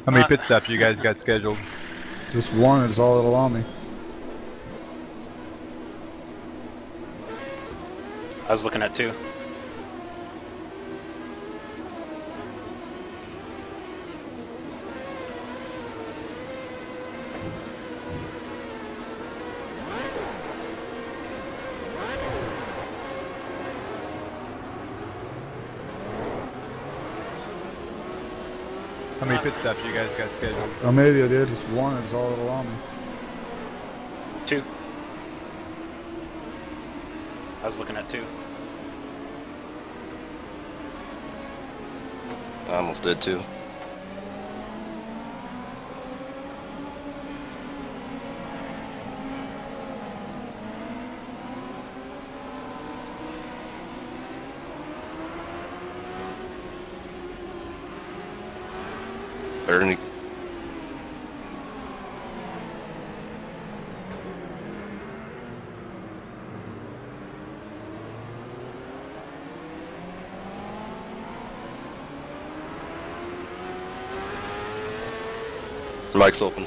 How many pit stops you guys got scheduled? Just one is all it'll allow me. I was looking at 2. How many pit stops you guys got scheduled? Maybe I did. Just one is all it'll allow me. 2. I was looking at 2. I almost did too. Ernie. Mic's open.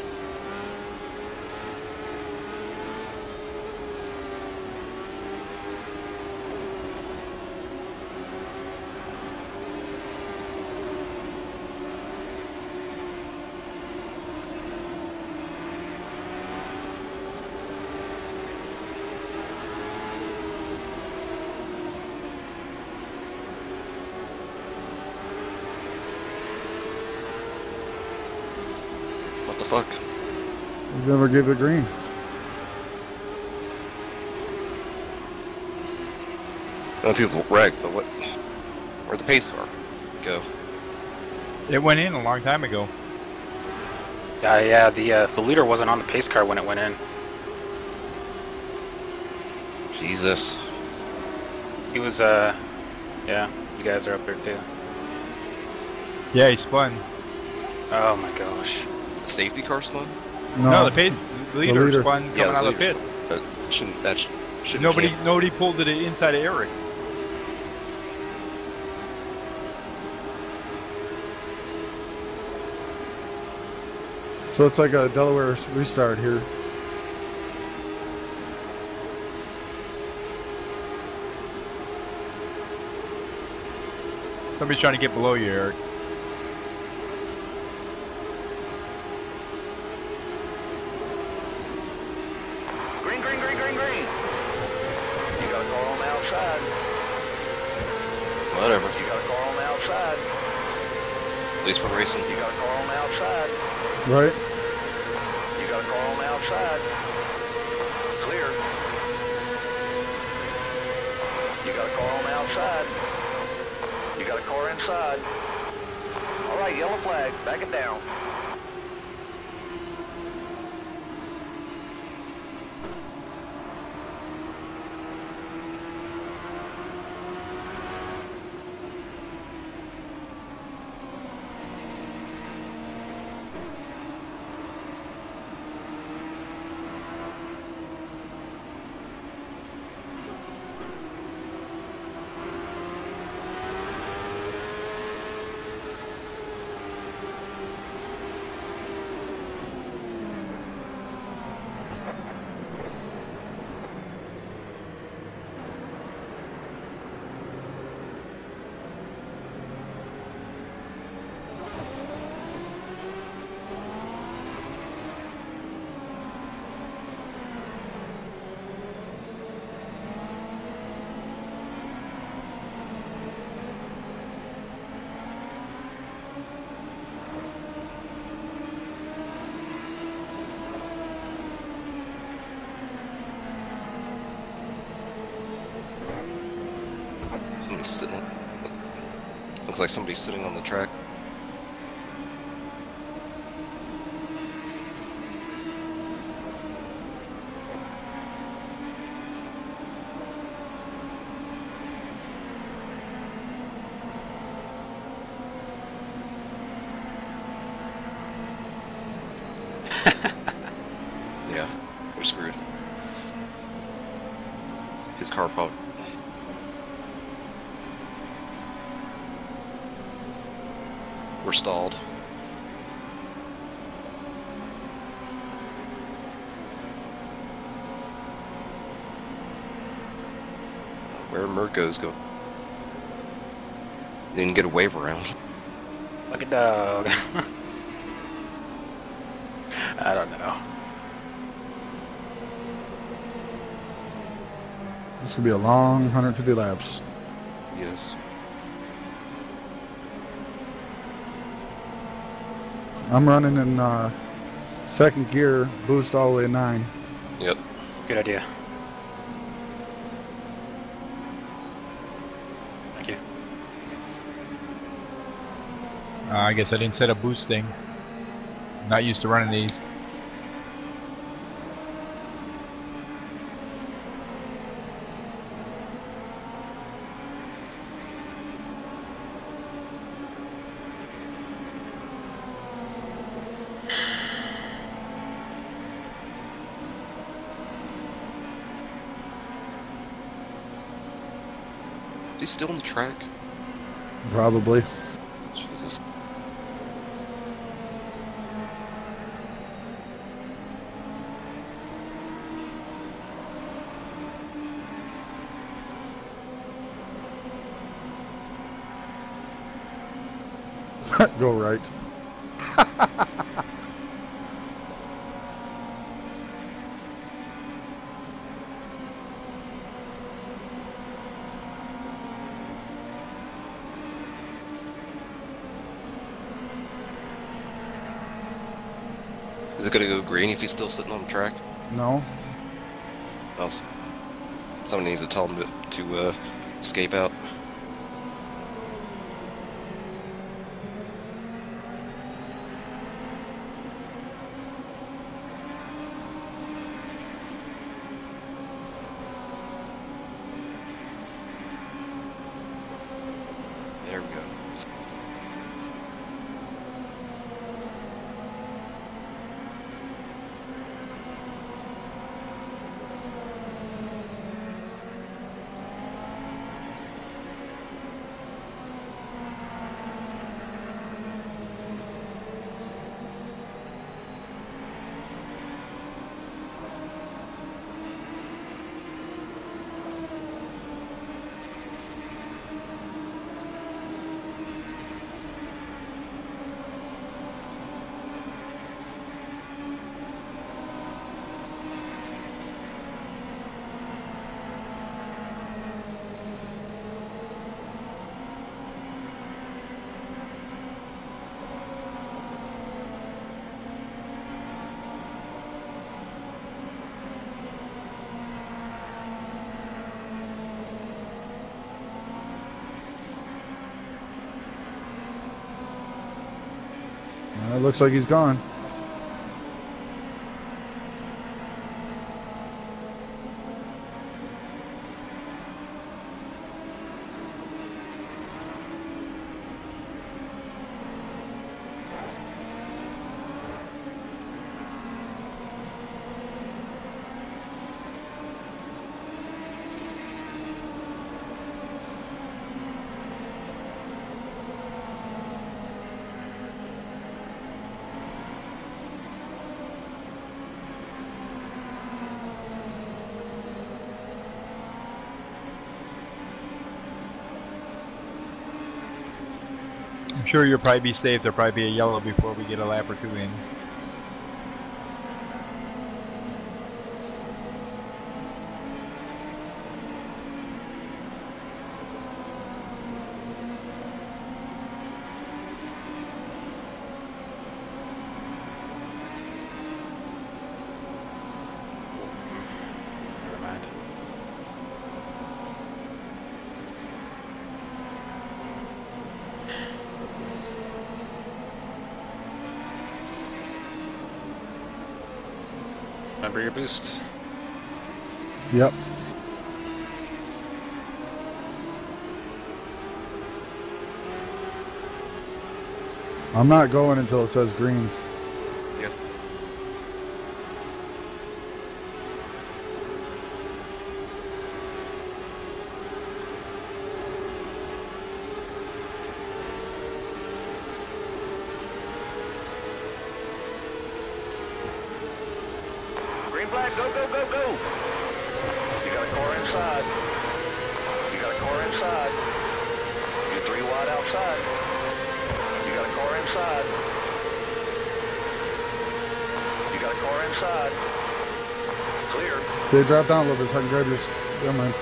What the fuck? You never gave it green. I know people wrecked, but what? Where'd the pace car go? It went in a long time ago. Yeah, the leader wasn't on the pace car when it went in. Jesus. He was, yeah, you guys are up there too. Yeah, he spun. Oh my gosh. The safety car spun? No, the leader leader. spun coming out of the pits. Shouldn't Nobody pulled it inside of Eric. So it's like a Delaware restart here. Somebody's trying to get below you, Eric. Green, green, green, green, green. You got a car on the outside. Whatever. You got a car on the outside. At least we're racing. You got a car on the outside. Right? You got a car on the outside. Clear. You got a car on the outside. You got a car inside. All right, yellow flag. Back it down. Somebody's sitting. Looks like somebody's sitting on the track. Yeah, we're screwed. His car probably. We're stalled. Where Mirko's go? Didn't get a wave around. Like a dog. I don't know. This could be a long 150 laps. Yes. I'm running in second gear, boost all the way to 9. Yep. Good idea. Thank you. I guess I didn't set up boosting. Not used to running these. Is he still on the track? Probably. Jesus. Go right. Is it gonna go green if he's still sitting on the track? No. Well, someone needs to tell him to escape out. There we go. It looks like he's gone. I'm sure you'll probably be safe. There'll probably be a yellow before we get a lap or two in. Never mind. Remember your boosts. Yep. I'm not going until it says green. Yep. Green flag, go, go, go, go. You got a car inside. inside. You're 3 wide outside. You got a car inside. You got a car inside. Clear. They drop down a little bit so I can grab your... Never mind.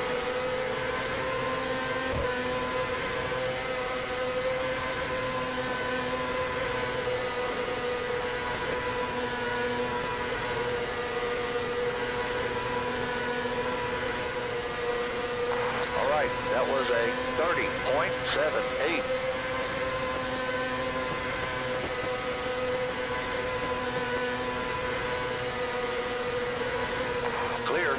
All right, that was a 30.78. Clear.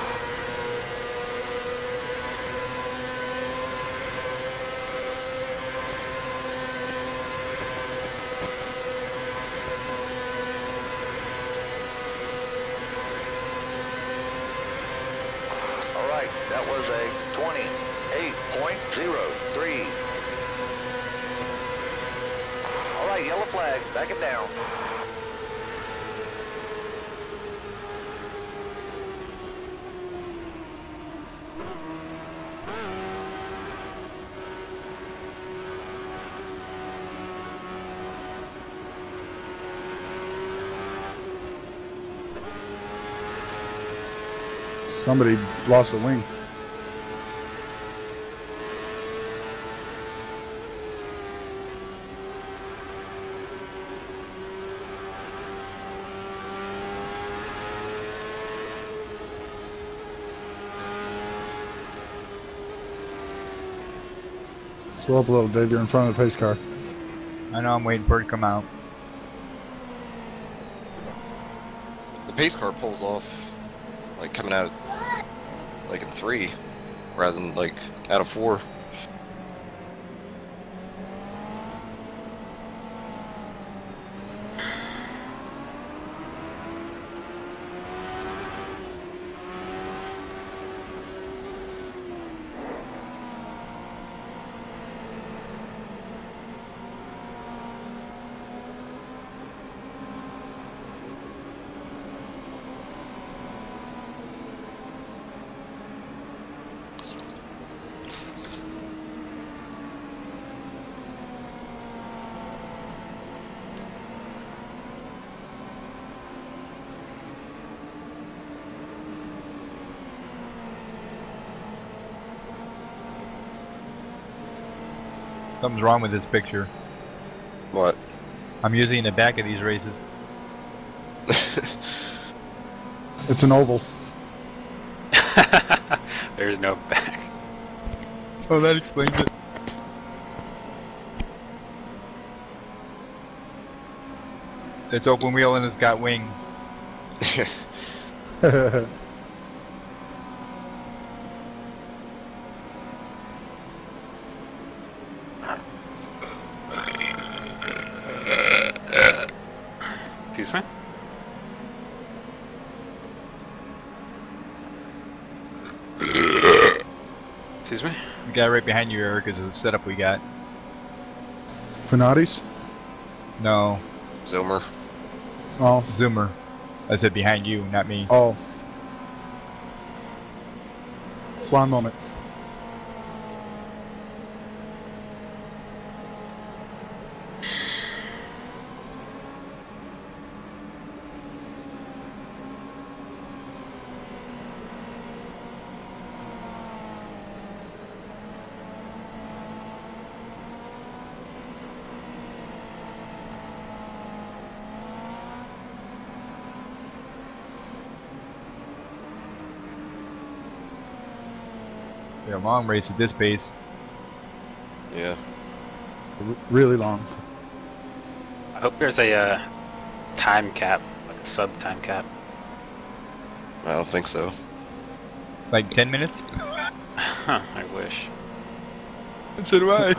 All right, that was a 28.03. All right, yellow flag, back it down. Somebody lost a wing. Slow up a little, Dave. You're in front of the pace car. I know, I'm waiting for it to come out. The pace car pulls off, like coming out of, like in 3, rather than like out of 4. Something's wrong with this picture. What? I'm using the back of these races. It's an oval. There's no back. Oh, that explains it. It's open wheel and it's got wing. Excuse me? Excuse me? The guy right behind you, Eric, is the setup we got. Fanatis? No, Zomer. Oh. Zoomer. I said behind you, not me. Oh. One moment. Yeah, long race at this pace. Yeah. Really long. I hope there's a time cap, like a sub time cap. I don't think so. Like 10 minutes? Huh, I wish. So do I.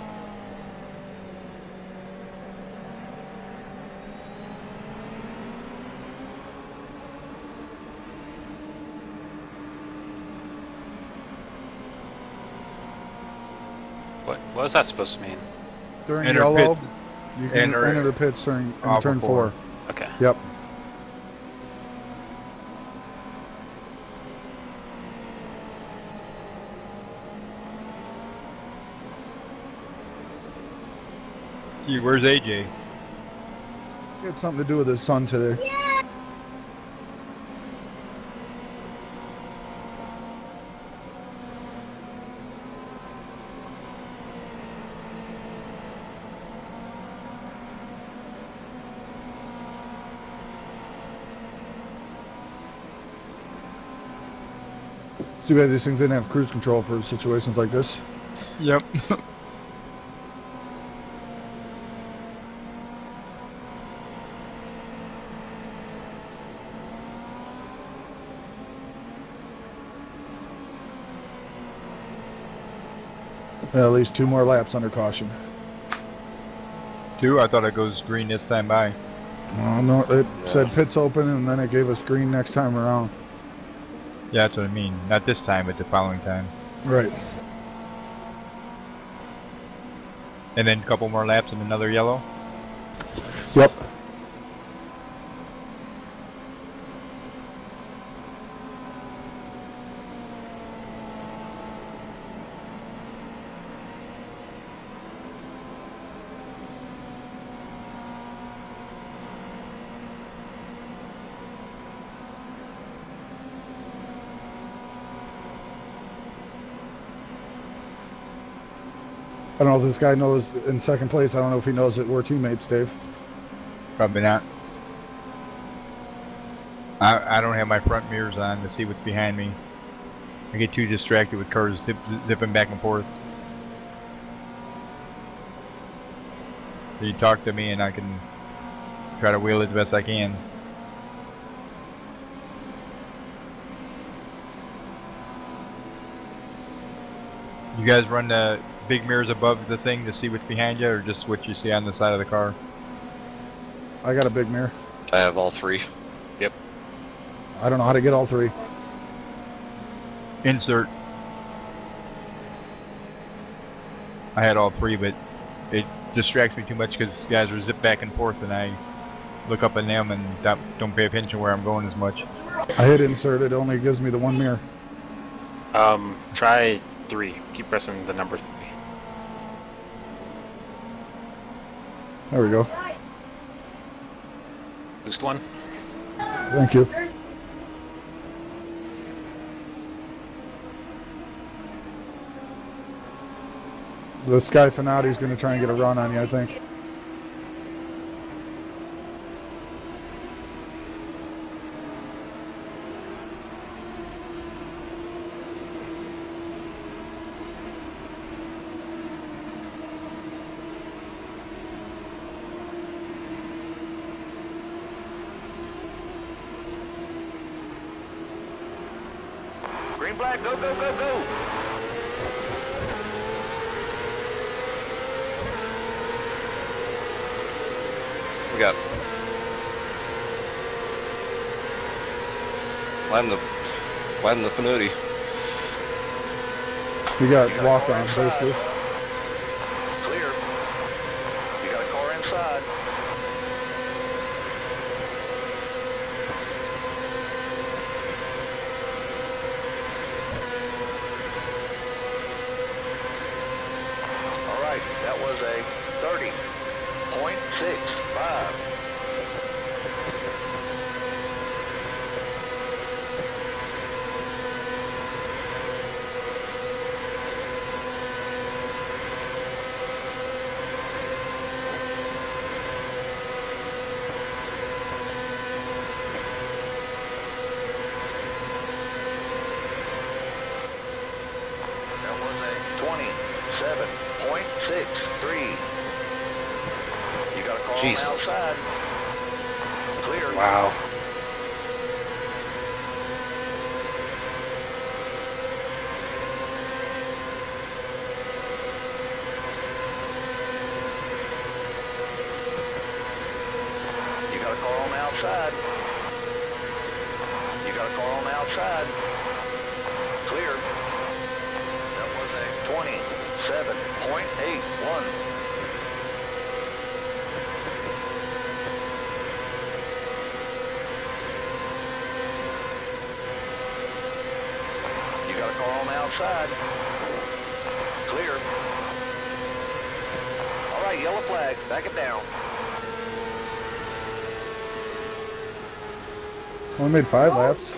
What was that supposed to mean? During Enter yellow, pits. you can Enter- enter the pits during in turn before. 4. Okay. Yep. Gee, where's AJ? It had something to do with his son today. Too bad these things didn't have cruise control for situations like this. Yep. At least 2 more laps under caution. 2? I thought it goes green this time by. Oh, no, it said pits open and then it gave us green next time around. Yeah, that's what I mean. Not this time, but the following time. Right. And then a couple more laps and another yellow. Yep. I don't know if this guy knows in second place. I don't know if he knows that we're teammates, Dave. Probably not. I don't have my front mirrors on to see what's behind me. I get too distracted with cars zipping back and forth. So you talk to me and I can try to wheel it the best I can. You guys run the big mirrors above the thing to see what's behind you, or just what you see on the side of the car? I got a big mirror. I have all 3. Yep. I don't know how to get all 3. Insert. I had all 3, but it distracts me too much because guys are zip back and forth and I look up at them and don't pay attention where I'm going as much. I hit insert. It only gives me the 1 mirror. Try 3. Keep pressing the number 3. There we go. Boost 1. Thank you. The Sky Fanati's going to try and get a run on you, I think. Green flag, go, go, go, go. We got. Widen the Fanuti. We got walk on, basically. Clear. You got a car inside. All right, that was a 30.65. That was a 27.63. You got a car on the Jesus. outside. Clear. Wow. You got a car on the outside. You got a car on the outside. Clear. That was a 27.81. You got a car on the outside. Clear. All right, right, yellow flag. Back it down. Only made 5 laps.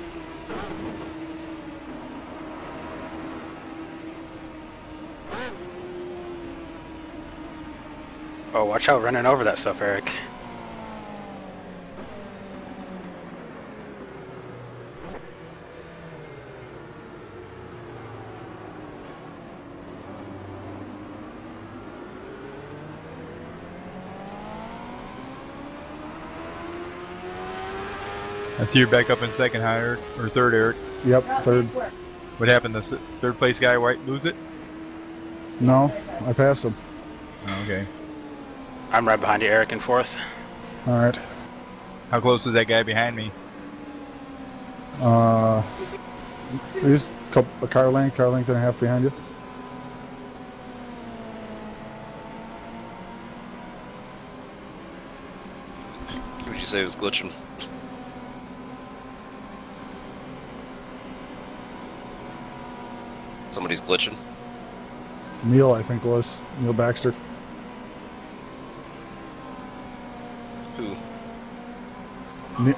Oh, watch out running over that stuff, Eric. I see you're back up in second, huh, Eric? Or third, Eric. Yep, 3rd. What happened? The third place guy lose it? No, I passed him. Oh, okay. I'm right behind you, Eric, in 4th. All right. How close is that guy behind me? He's a car length and a half behind you. Who would you say was glitching? Somebody's glitching. Neil, I think was. Neil Baxter. Who? Ne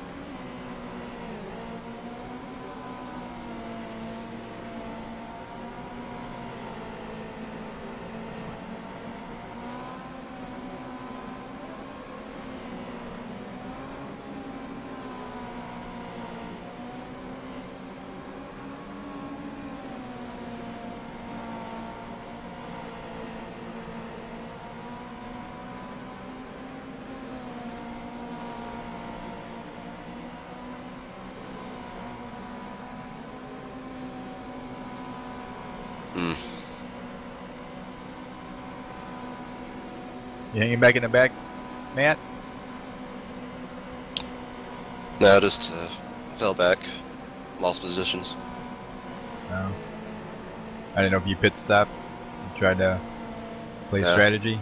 You hanging back in the back, Matt? No, just fell back. Lost positions. No. I didn't know if you pit stopped. You tried to play Yeah. strategy.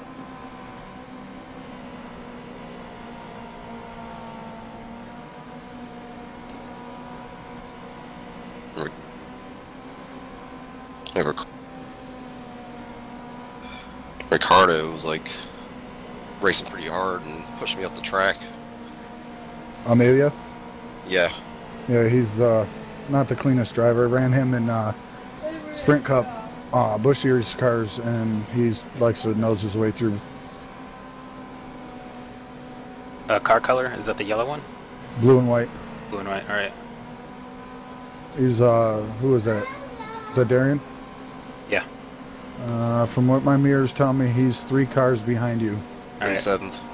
Ricardo was like racing pretty hard and pushing me up the track. Amelia. Yeah. Yeah, he's not the cleanest driver. Ran him in Sprint Cup Busch Series cars, and he's likes to nose his way through. Car color, is that the yellow one? Blue and white. Blue and white, alright. He's who is that? Is that Darian? Yeah. From what my mirrors tell me, he's 3 cars behind you. In Alright. 7th.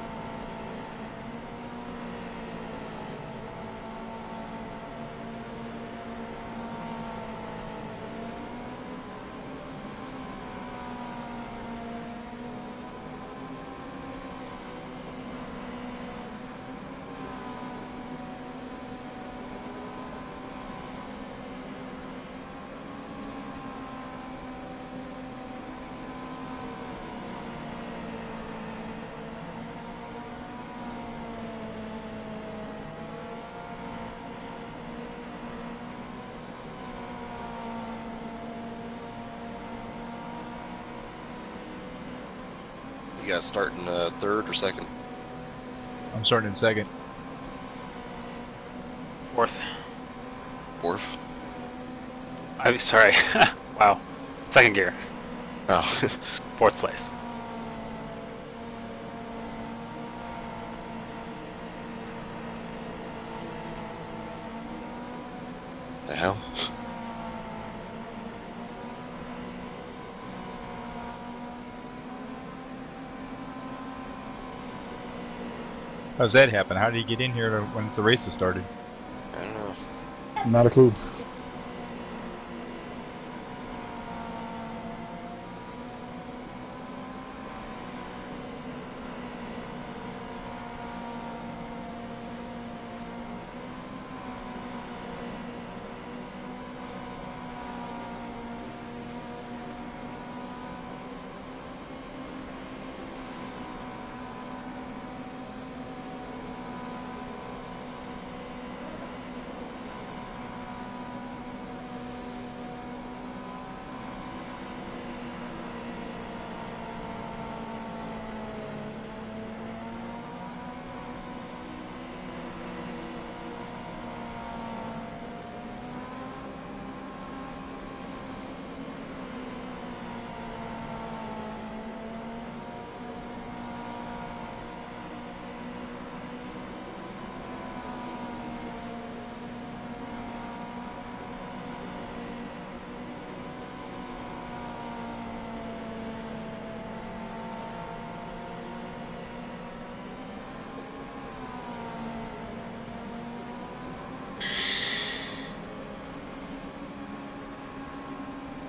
You guys starting 3rd or 2nd? I'm starting in second. 4th. 4th? I'm sorry. Wow. 2nd gear. Oh. 4th place. The hell? How does that happen? How did he get in here once the race has started? I don't know. Not a clue.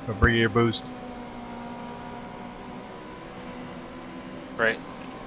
But bring your boost. Right.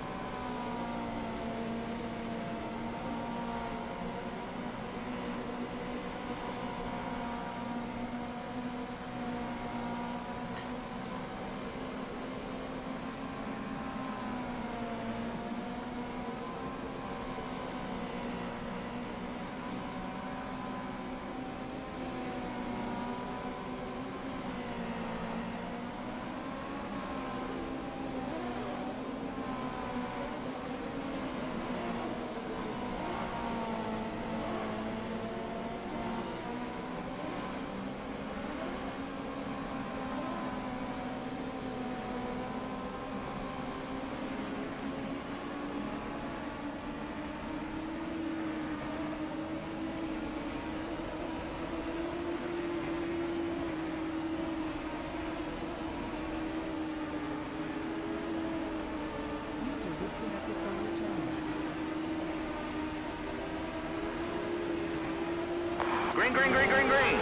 User disconnected from your channel. Green, green, green, green, green.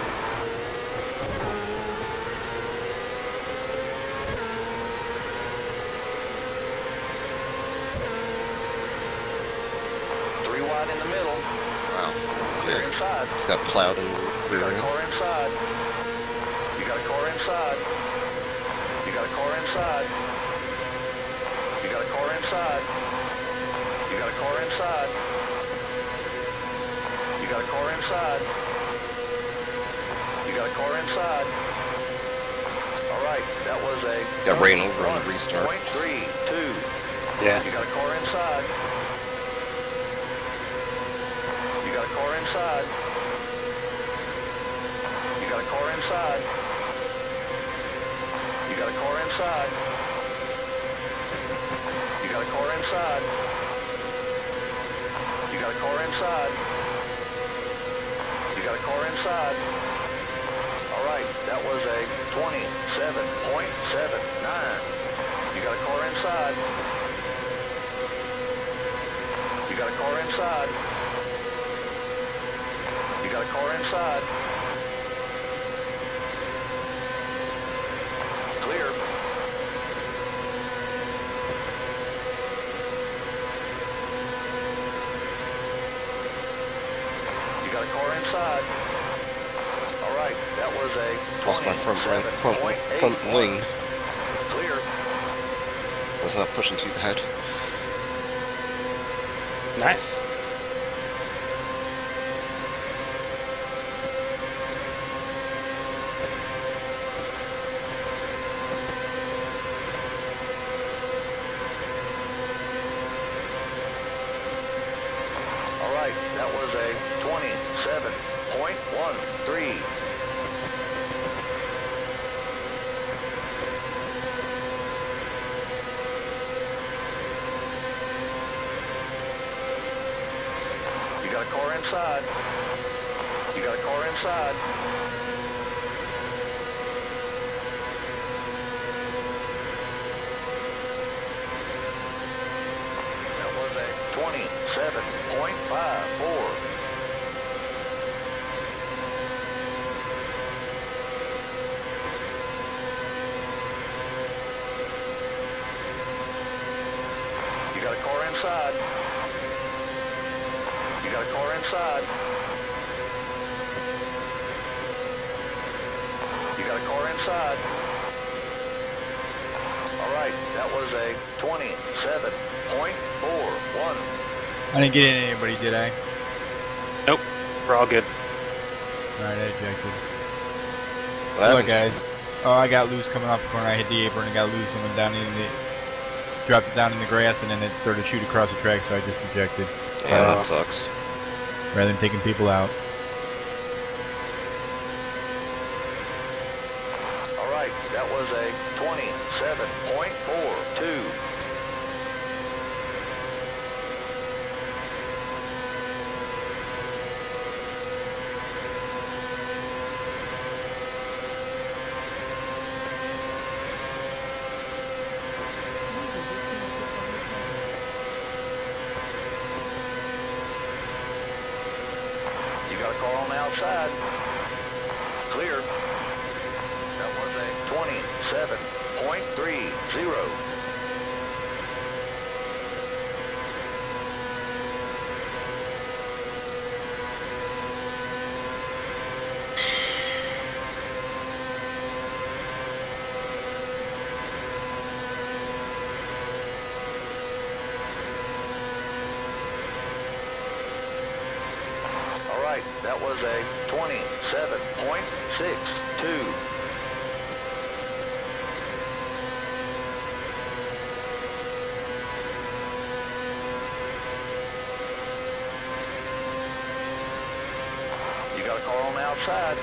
Three wide in the middle. Wow. Clear Okay. inside. It's got plowed in the You rear got a end. car inside. You got a car inside. You got a car inside. You got a car inside. You got a car inside. You got a car inside. You got a car inside. All right, that was a... Got ran over on the restart. 0.32. Yeah. You got a car inside. You got a car inside. You got a car inside. You got a car inside. You got a car inside. You got a car inside. You got a car inside. All right, that was a 27.79. You got a car inside. You got a car inside. You got a car inside. Clear. You got a car inside. All right, that was a Lost my front wing. 27.81. Clear. Was not pushing too bad. Nice. All right, that was a 27.13. You got a car inside. You got a car inside. That was a 27.54. You got a car inside. You got a car inside. You got a car inside. All right, that was a 27.41. I didn't get in anybody, did I? Nope. We're all good. Alright, I ejected. What Hello, happened? guys. Oh, I got loose coming off the corner. I hit the apron and got loose and went down in the... dropped it down in the grass and then it started to shoot across the track, so I just ejected. Yeah, that sucks. Rather than taking people out. All right, that was a 27.42. User disconnected from your channel. You got a car on the outside. Clear. That was a that was a 27.62. You got a car on the outside.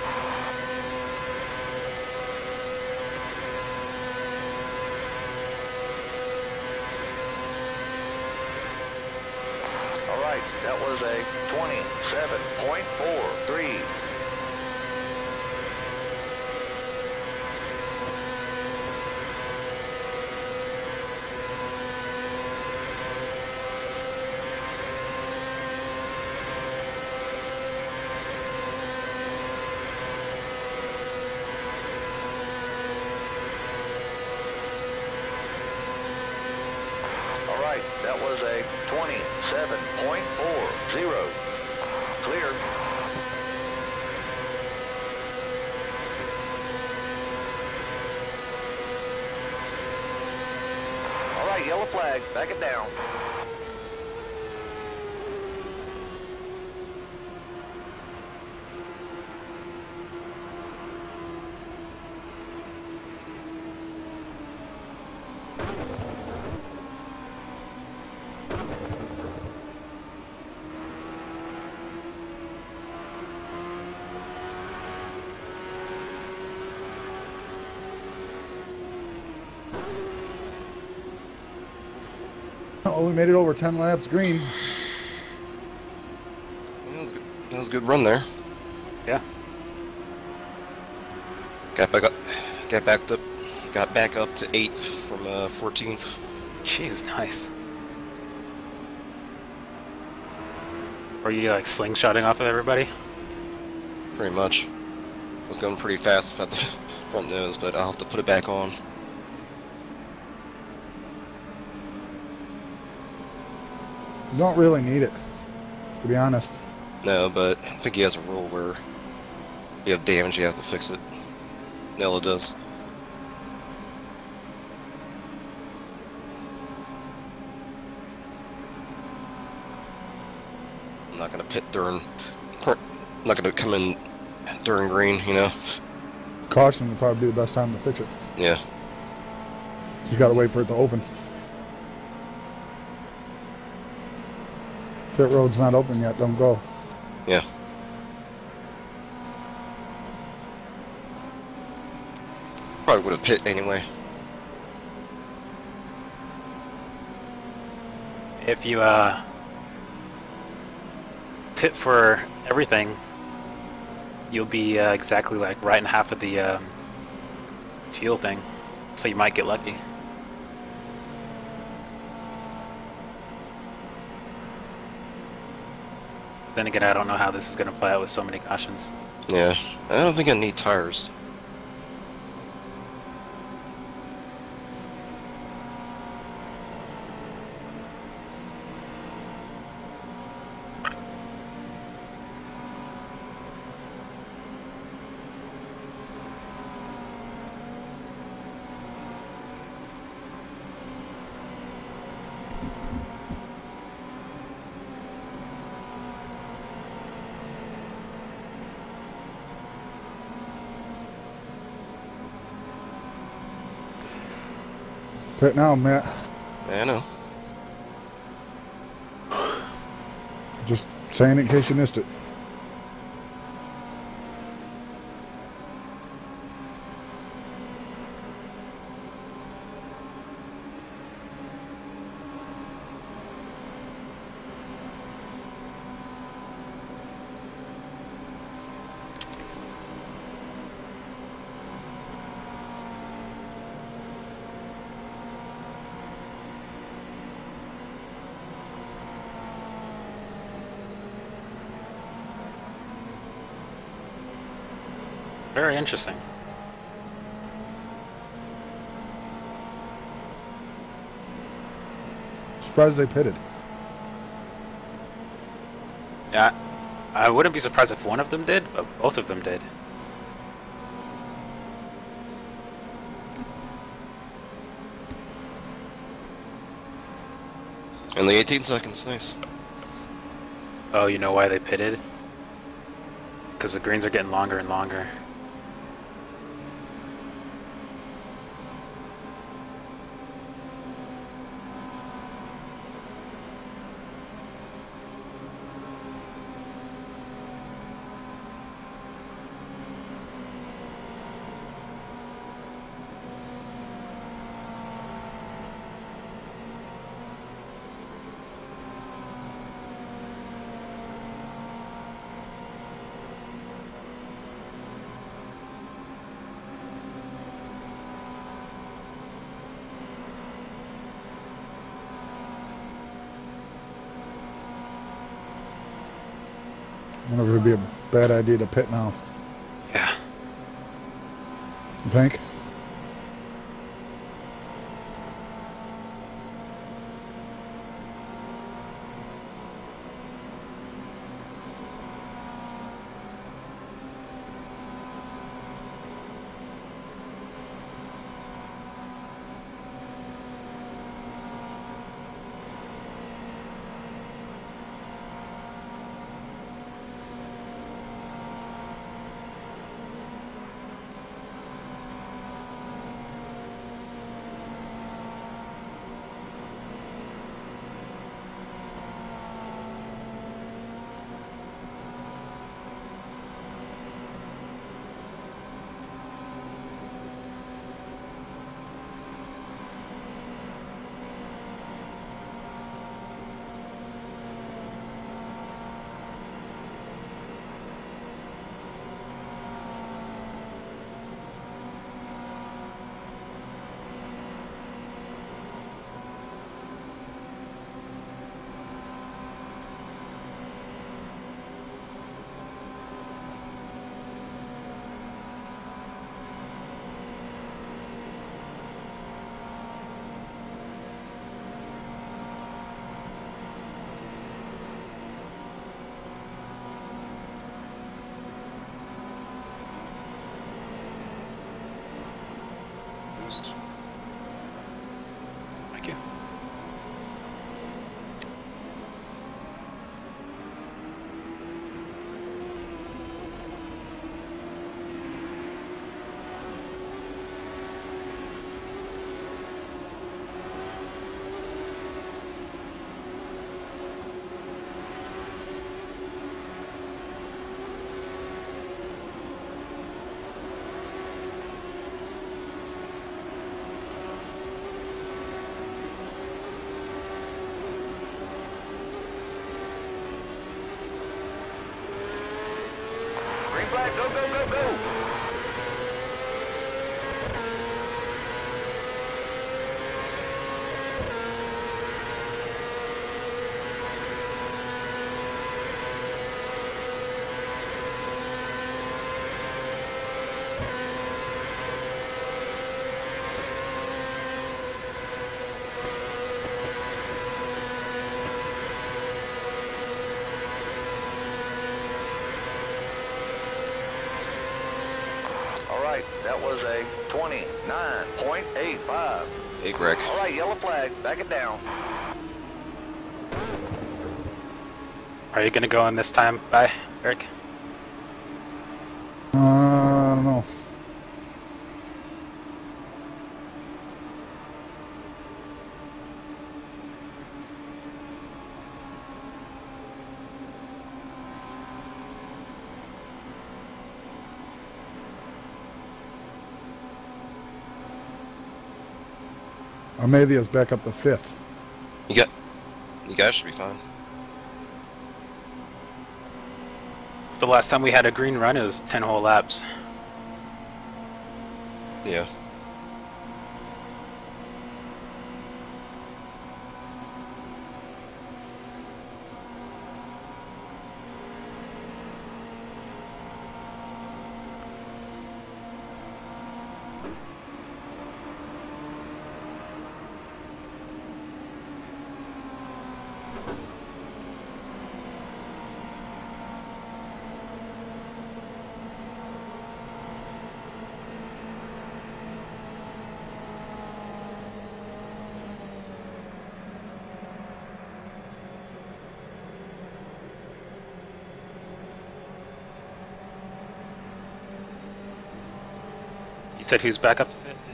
All right, that was a 27.43. All right, that was a 27.40. Clear. All right, yellow flag, back it down. Oh, we made it over 10 laps green. That was good. That was a good run there. Yeah. Got back up to 8th from 14th. Jeez, nice. Were you like slingshotting off of everybody? Pretty much. I was going pretty fast at the front nose, but I'll have to put it back on. You don't really need it, to be honest. No, but I think he has a rule where if you have damage, you have to fix it. Nella does. I'm not gonna pit during. I'm not gonna come in during green, you know. Caution would probably be the best time to fix it. Yeah. You gotta wait for it to open. Pit road's not open yet, don't go. Yeah. Probably would have pit anyway. If you pit for everything, you'll be exactly like right in half of the fuel thing, so you might get lucky. Then again, I don't know how this is going to play out with so many cautions. Yeah. I don't think I need tires. Pit now, Matt. Yeah, I know. Just saying in case you missed it. Very interesting. Surprised they pitted. Yeah, I wouldn't be surprised if one of them did, but both of them did. And the 18 seconds, nice. Oh, you know why they pitted? because the greens are getting longer and longer. I wonder if it'd be a bad idea to pit now. Yeah. You think? Boost. Thank you. Green flag, go, go, go, go. All right, that was a 29.85. Hey, Greg. All right, yellow flag, back it down. Are you gonna go in this time? Bye, Eric. I don't know. Armadia's back up to 5th. You guys should be fine. The last time we had a green run, it was 10 whole laps. Yeah. You said who's back up to 5th?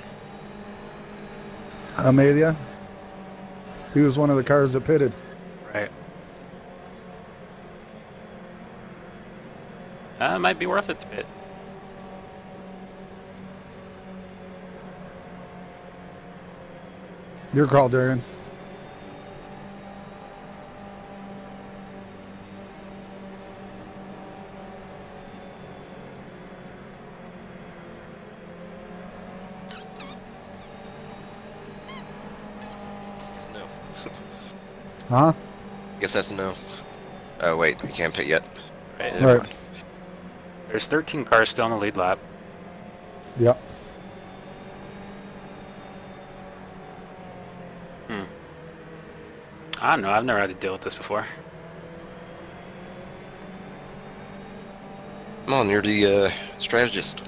Amelia. He was one of the cars that pitted. Right. Might be worth it to pit. Your call, Darian. Guess no. Huh? Guess that's a no. Oh wait, you can't pit yet. Right. Never Right. mind. There's 13 cars still on the lead lap. Yep. I don't know. I've never had to deal with this before. Come on, you're the strategist.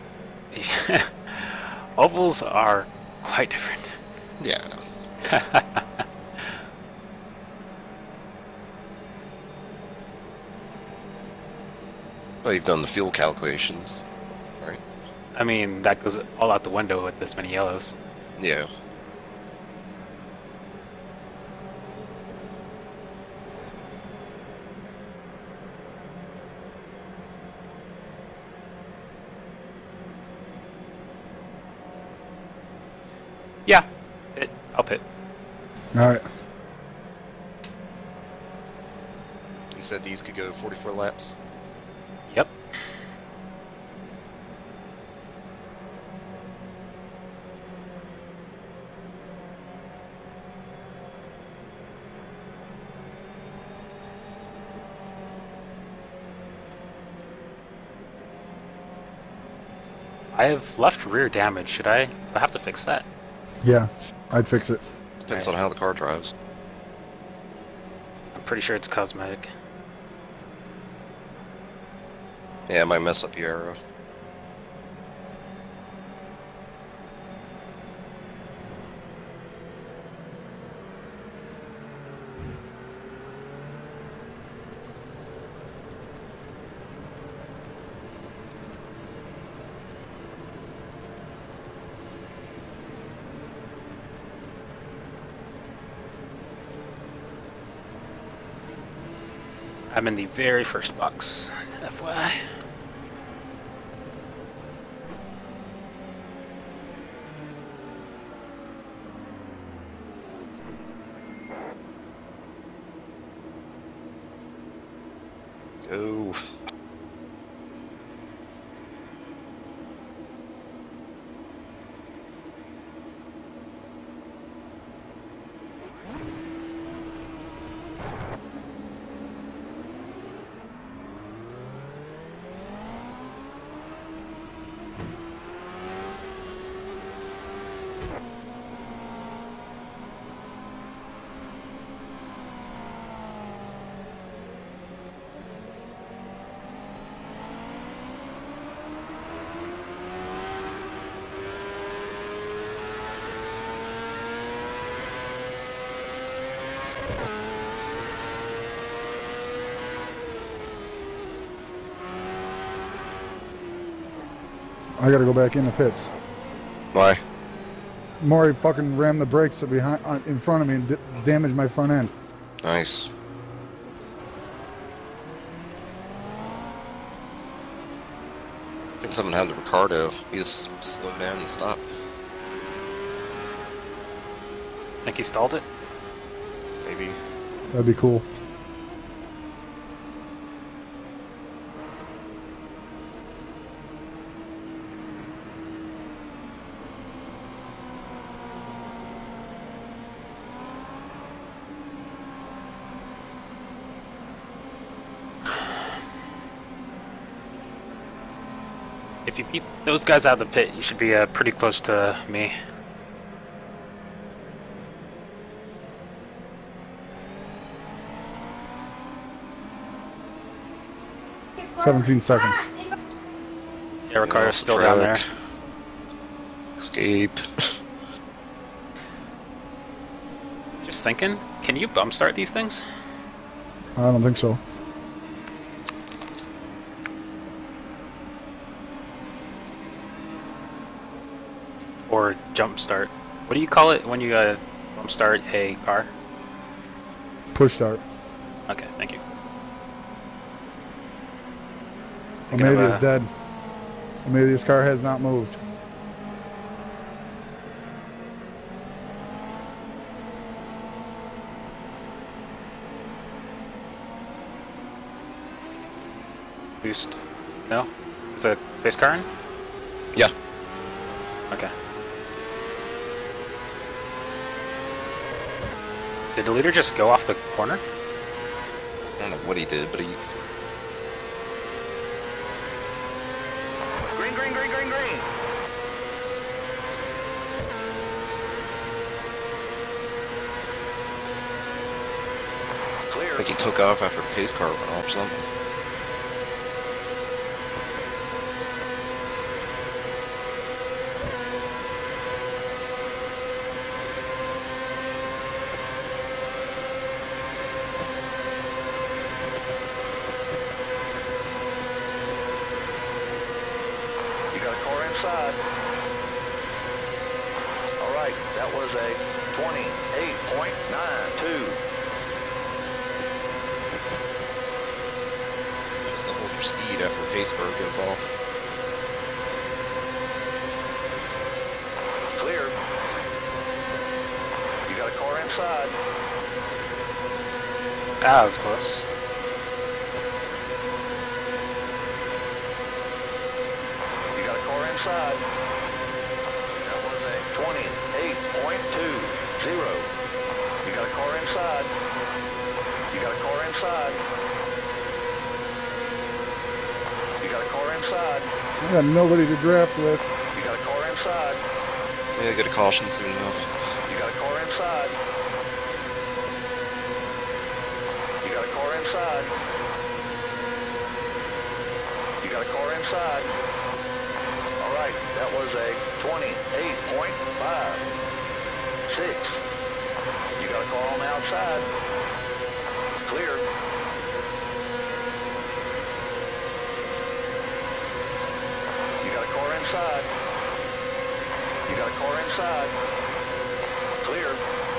Ovals are quite different. Yeah, I know. Well, you've done the fuel calculations, right? I mean, that goes all out the window with this many yellows. Yeah. Yeah, pit. I'll pit. All right. You said these could go 44 laps. Yep. I have left rear damage. Should I? Do I have to fix that? Yeah, I'd fix it. Depends on how the car drives. I'm pretty sure it's cosmetic. Yeah, it might mess up your arrow. I'm in the very first box, FYI. Go. I gotta go back in the pits. Why? Maury fucking rammed the brakes behind, in front of me and damaged my front end. Nice. I think someone had the Ricardo. He just slowed down and stopped. Think he stalled it? Maybe. That'd be cool. If you beat those guys out of the pit, you should be pretty close to me. – 17 seconds. Yeah, Ricardo's off the still down there. track. Escape. Just thinking, can you bump start these things? I don't think so. Or jump start. What do you call it when you jump start a car? Push start. Okay, thank you. Or maybe it's dead. Or maybe this car has not moved. Boost. No? Is the base car in? Yeah. Okay. Did the leader just go off the corner? I don't know what he did, but he. Green, green, green, green, green. Clear. Like he took off after the pace car went off or something. You got a car inside. All right, that was a 28.92. Just to hold your speed after the pace car goes off. Clear. You got a car inside. Ah, that was close. You got a car inside. That was a 28.20. You got a car inside. You got a car inside. You got a car inside. I got nobody to draft with. You got a car inside. Yeah, get a caution soon enough. You got a car inside. You got a car inside. You got a car inside. All right, that was a 28.56. You got a car on the outside. Clear. You got a car inside. You got a car inside. Clear.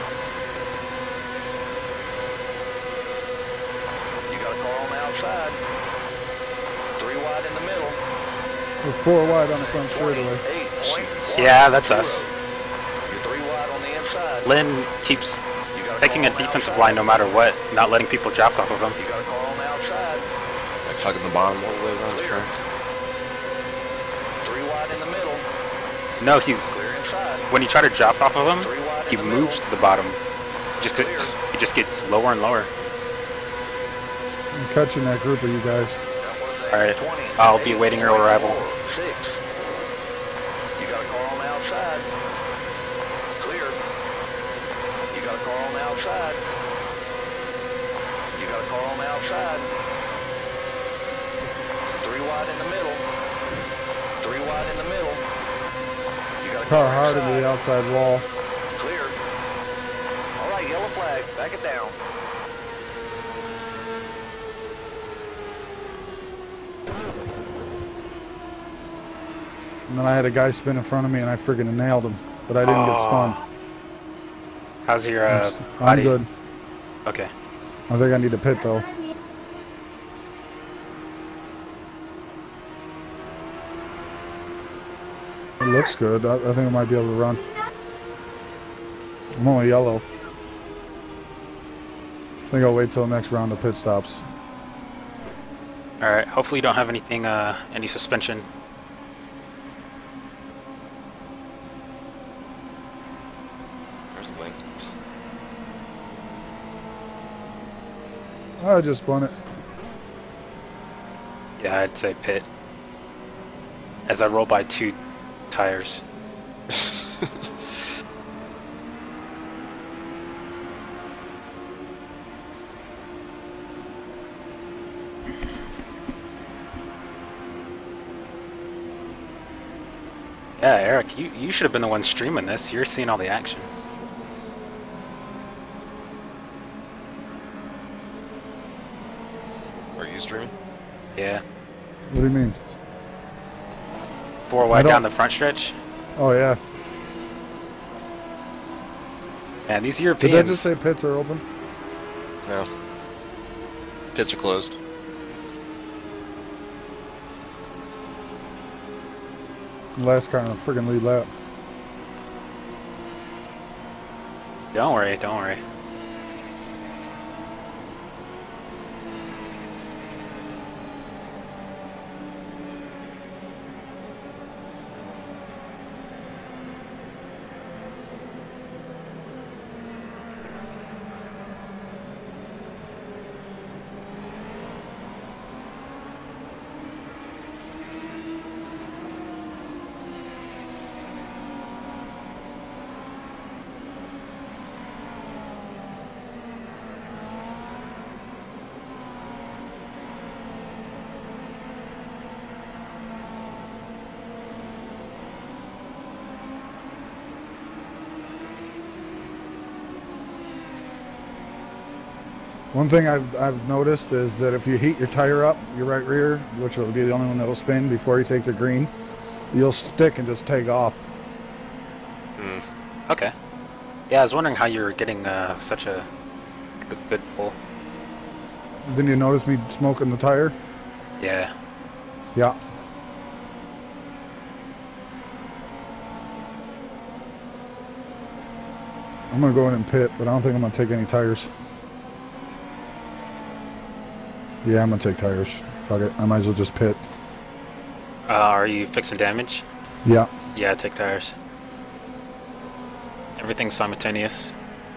You got a car on the outside. 3 wide in the middle. We're 4 wide on the front straightaway. 28.1. Yeah, that's us. You're 3 wide on the inside. Lynn keeps You got taking a car on the defensive outside. line no matter what, not letting people draft off of him. You got a car on the outside. Like hugging the bottom all the way around the track. 3 wide in the middle. No, he's Clear inside. when you try to draft off of him, 3 wide in he the moves middle. to the bottom. He just gets lower and lower. I'm catching that group of you guys. All right, I'll be waiting your arrival. 6. You got a car on the outside. Clear. You got a car on the outside. You got a car on the outside. 3 wide in the middle. 3 wide in the middle. You got a Car hard into inside. the outside wall. Clear. All right, yellow flag. Back it down. And then I had a guy spin in front of me and I friggin' nailed him. But I didn't get spun. How's your I'm body? good. Okay. I think I need to pit though. It looks good. I think I might be able to run. I'm only yellow. I think I'll wait till the next round of pit stops. All right. Hopefully you don't have anything, any suspension. There's the wing. I just spun it. Yeah, I'd say pit. As I roll by 2 tires. Yeah, Eric, you should have been the one streaming this. You're seeing all the action. Are you streaming? Yeah. What do you mean? 4 I wide don't- down the front stretch. Oh yeah. Man, these Did Europeans. that just say pits are open? No. Pits are closed. Last car on a friggin' lead lap. Don't worry, don't worry. One thing I've noticed is that if you heat your tire up, your right rear, which will be the only one that will spin before you take the green, you'll stick and just take off. Hmm. Okay. Yeah, I was wondering how you were getting such a good pull. Didn't you notice me smoking the tire? Yeah. Yeah. I'm gonna go in and pit, but I don't think I'm gonna take any tires. Yeah, I'm gonna take tires. Fuck it. I might as well just pit. Are you fixing damage? Yeah. Yeah, take tires. Everything's simultaneous.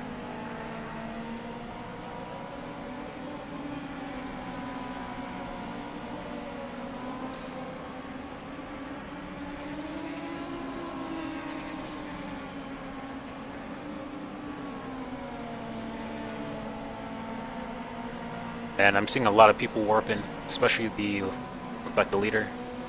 And I'm seeing a lot of people warping, especially the, looks like the leader.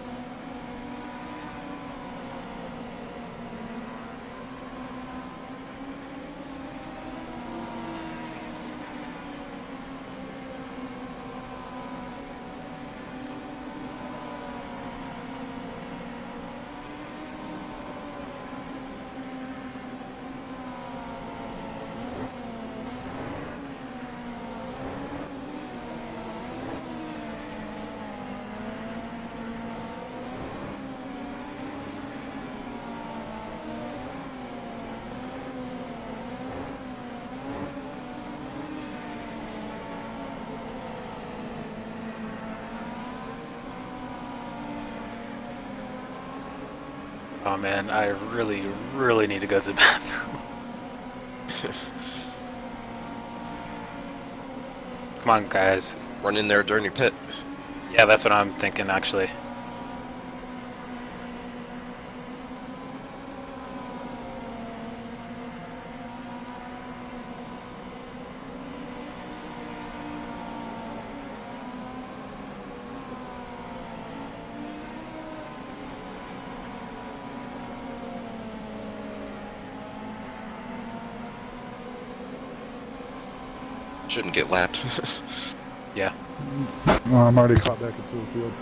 Oh man, I really need to go to the bathroom. Come on, guys. Run in there during your pit. Yeah, that's what I'm thinking, actually. Shouldn't get lapped. Yeah. Well, I'm already caught back into the field.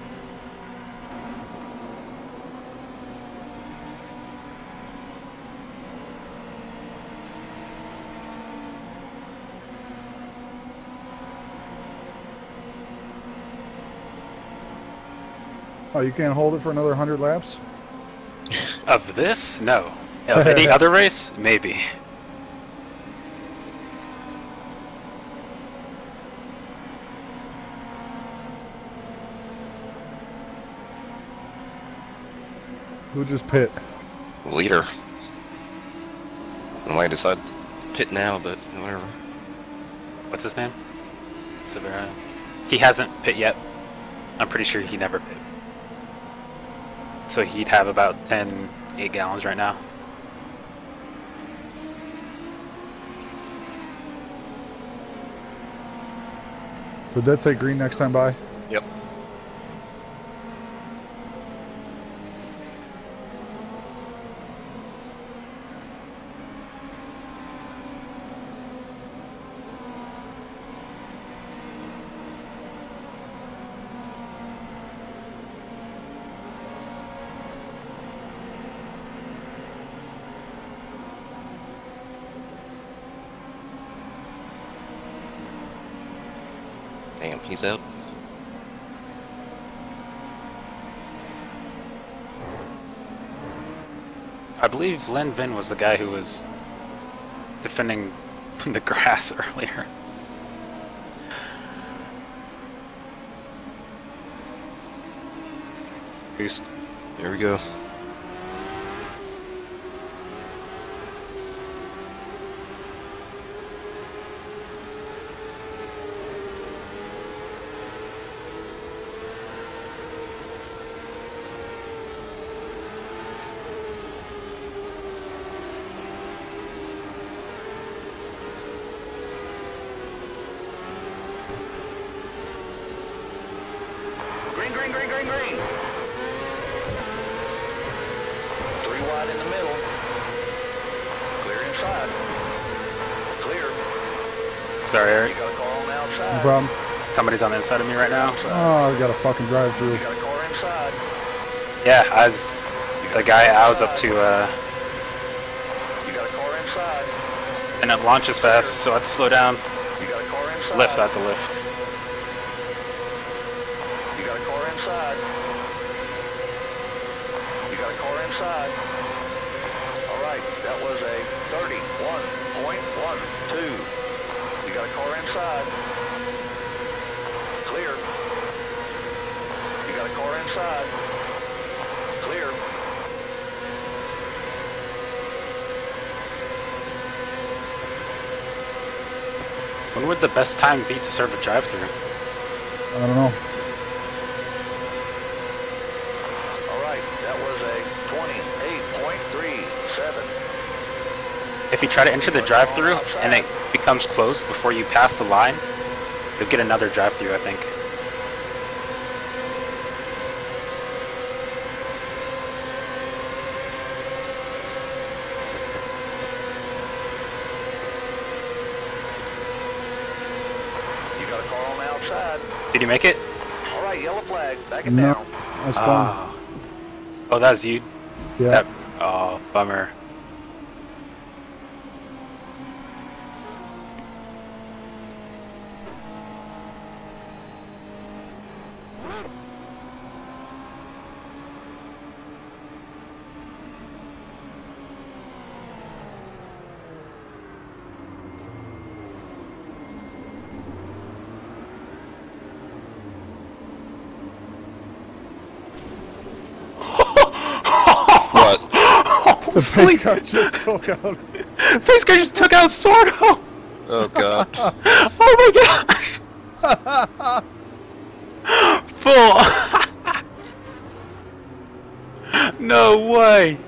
Oh, you can't hold it for another 100 laps? Of this? No. Of any other race? Maybe. Who just pit? Leader. I might decide to pit now, but whatever. What's his name? Severa. He hasn't pit yet. I'm pretty sure he never pit. So he'd have about 8 gallons right now. Did that say green next time by? Yep. He's out. I believe Len Vin was the guy who was defending the grass earlier. Boost. Here we go. Green, green, green, green, green. 3 wide in the middle. Clear inside. Clear. Sorry, You Eric. got a car on the outside. No problem. Somebody's on the inside of me right now. Oh, I got a fucking drive through. You got a car inside. Yeah, I was the guy I was up to, You got a car inside. and it launches fast, so I had to slow down. You got a car inside. Lift, I had to lift. You got a car inside. You got a car inside. All right, that was a 31.12. You got a car inside. Clear. You got a car inside. Clear. When would the best time be to serve a drive-thru? I don't know. All right, that was a 28.37. If you try to enter the drive-thru and it becomes closed before you pass the line, you'll get another drive-thru, I think. You got a car on the outside. Did you make it? All right, yellow flag. Back it No, down. I spawned. Oh, that was you? Yeah. That, oh, bummer. What? The face car just took out. Face guy just took out Sordo! Oh god. Oh my god! Full! No way!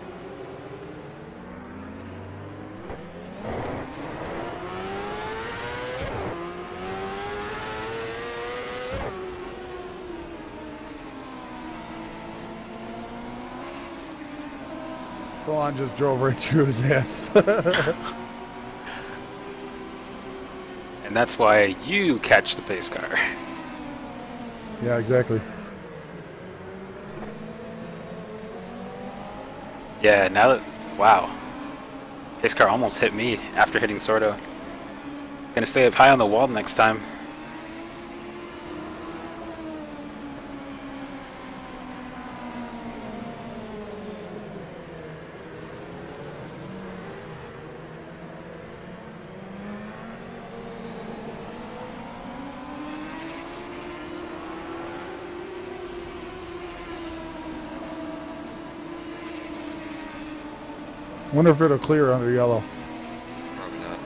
Full on just drove right through his ass. And that's why you catch the pace car. Yeah, exactly. Yeah, now that... Wow. Pace car almost hit me after hitting Sordo. Gonna stay up high on the wall next time. Wonder if it'll clear under yellow. Probably not.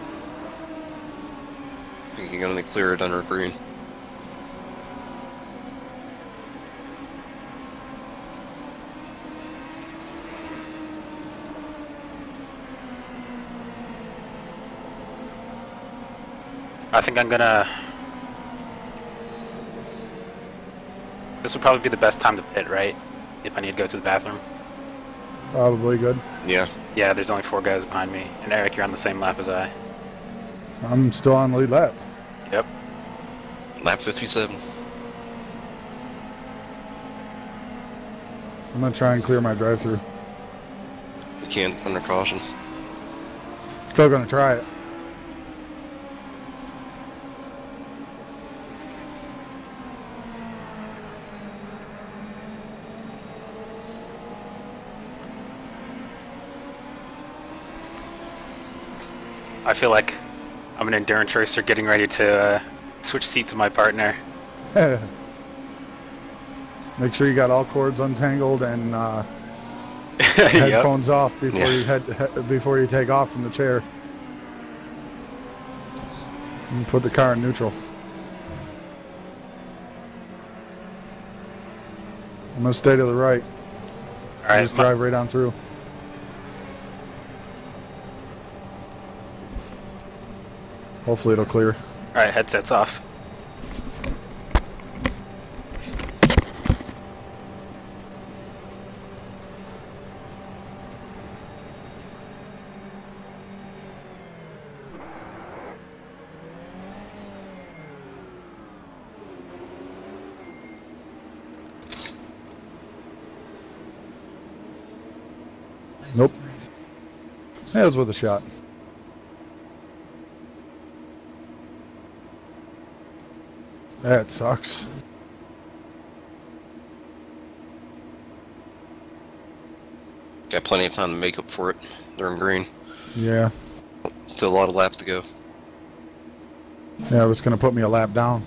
I think you can only clear it under green. I think I'm gonna... This would probably be the best time to pit, right? If I need to go to the bathroom. Probably good. Yeah. Yeah, there's only 4 guys behind me. And Eric, you're on the same lap as I. I'm still on lead lap. Yep. Lap 57. I'm gonna try and clear my drive-through. You can't under caution. Still gonna try it. I feel like I'm an endurance racer getting ready to switch seats with my partner. Make sure you got all cords untangled and Yep. headphones off before before you take off from the chair. And put the car in neutral. I'm gonna stay to the right. All right. Just drive right on through. Hopefully it'll clear. All right. Headsets off. Nope. That was with a shot. That sucks. Got plenty of time to make up for it. They're in green. Yeah. Still a lot of laps to go. Yeah, it's gonna put me a lap down.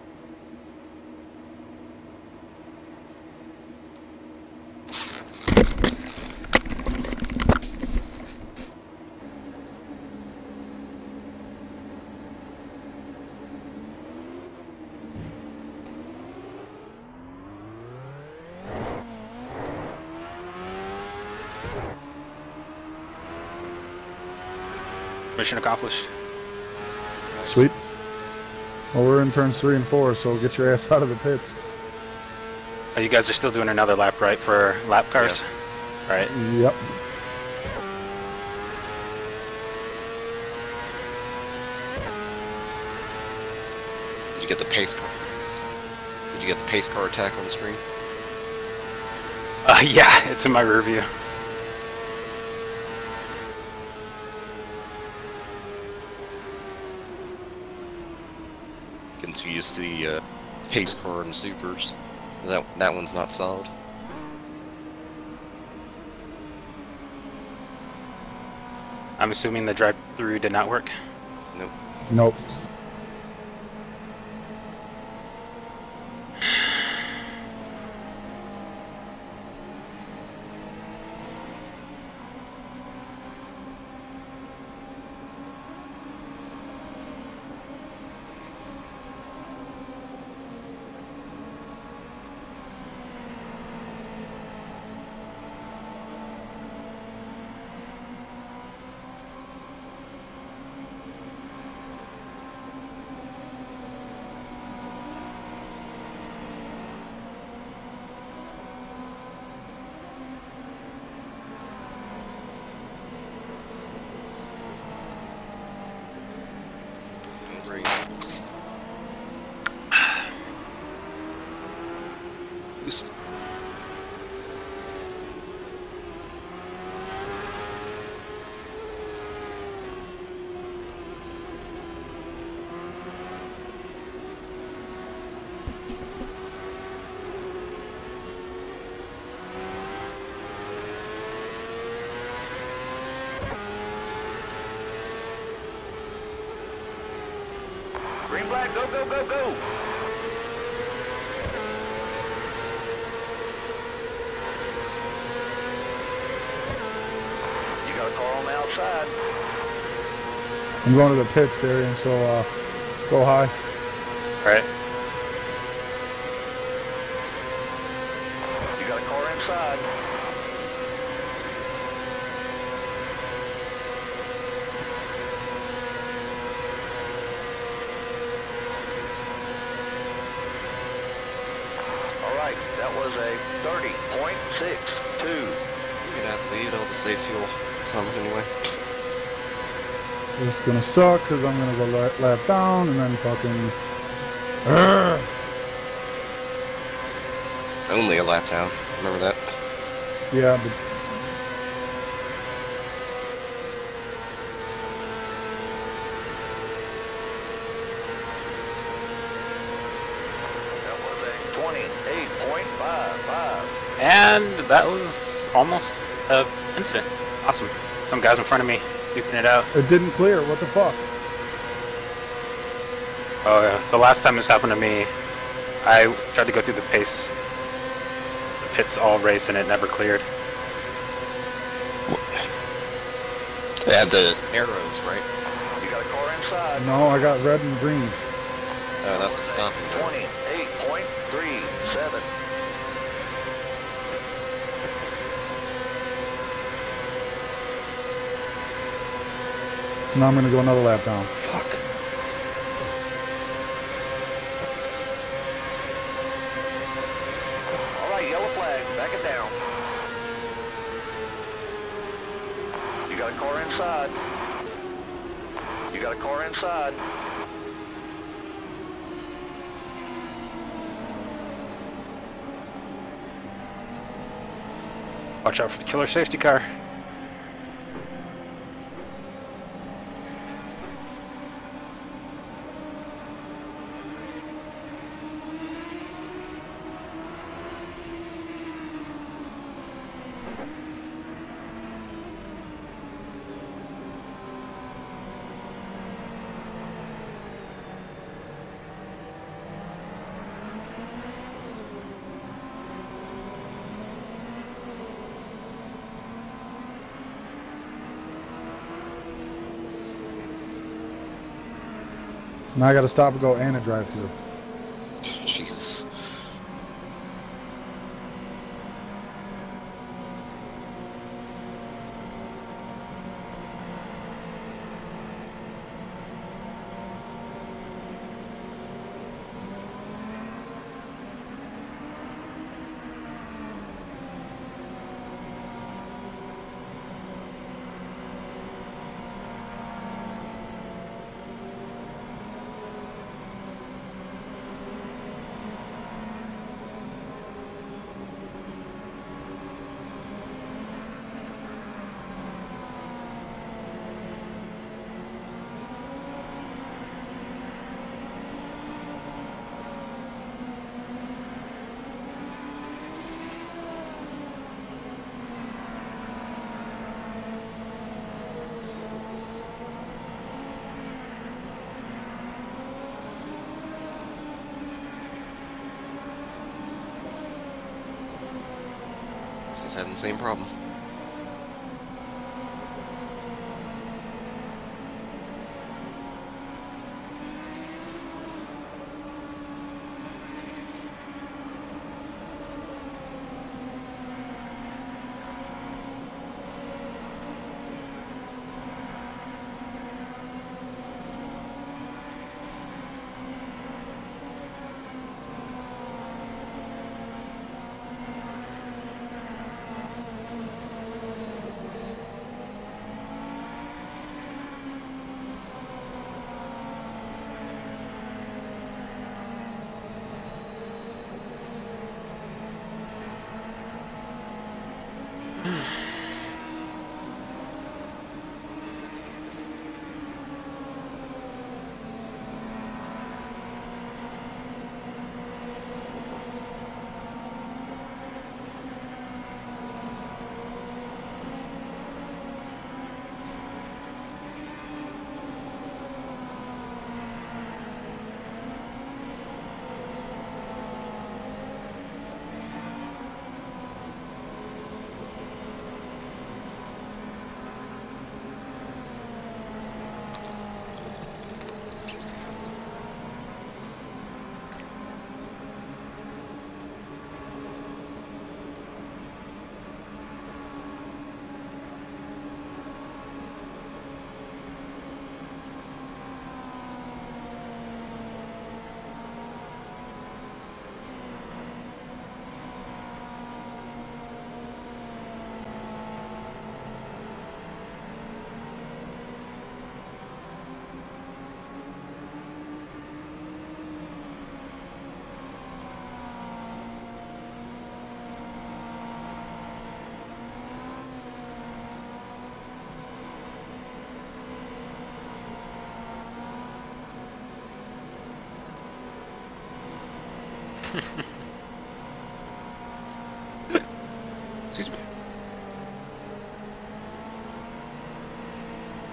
Mission accomplished. Sweet. Well, we're in turns 3 and 4, so get your ass out of the pits. Oh, you guys are still doing another lap, right, for lap cars? Yeah. Right. Yep. Did you get the pace car? Did you get the pace car attack on the screen? Yeah, it's in my rear view. Getting too used to the pace car and supers. That one's not solid. I'm assuming the drive-through did not work. Nope. Nope. Green. Boost. Green flag, go, go, go, go. You got a car on the outside. I'm going to the pits, Darian, so go high. All right. You got a car inside. All right, that was a 30.62. You're gonna have to lead all the safe fuel. Something anyway. It's gonna suck because I'm gonna go lap down and then fucking. Only a lap down. Remember that? Yeah, but That was a 28.55. And that was almost an incident. Awesome. Some guys in front of me duking it out. It didn't clear. What the fuck? Oh yeah, the last time this happened to me, I tried to go through the pits all race and it never cleared. They had the arrows, right? You got a car inside. No, I got red and green. Oh, that's a stop and go. 28.37. Now I'm gonna go another lap down. Fuck. All right, yellow flag. Back it down. You got a car inside. You got a car inside. Watch out for the killer safety car. Now I gotta stop and go and a drive-through. Jeez. He's having the same problem. Excuse me.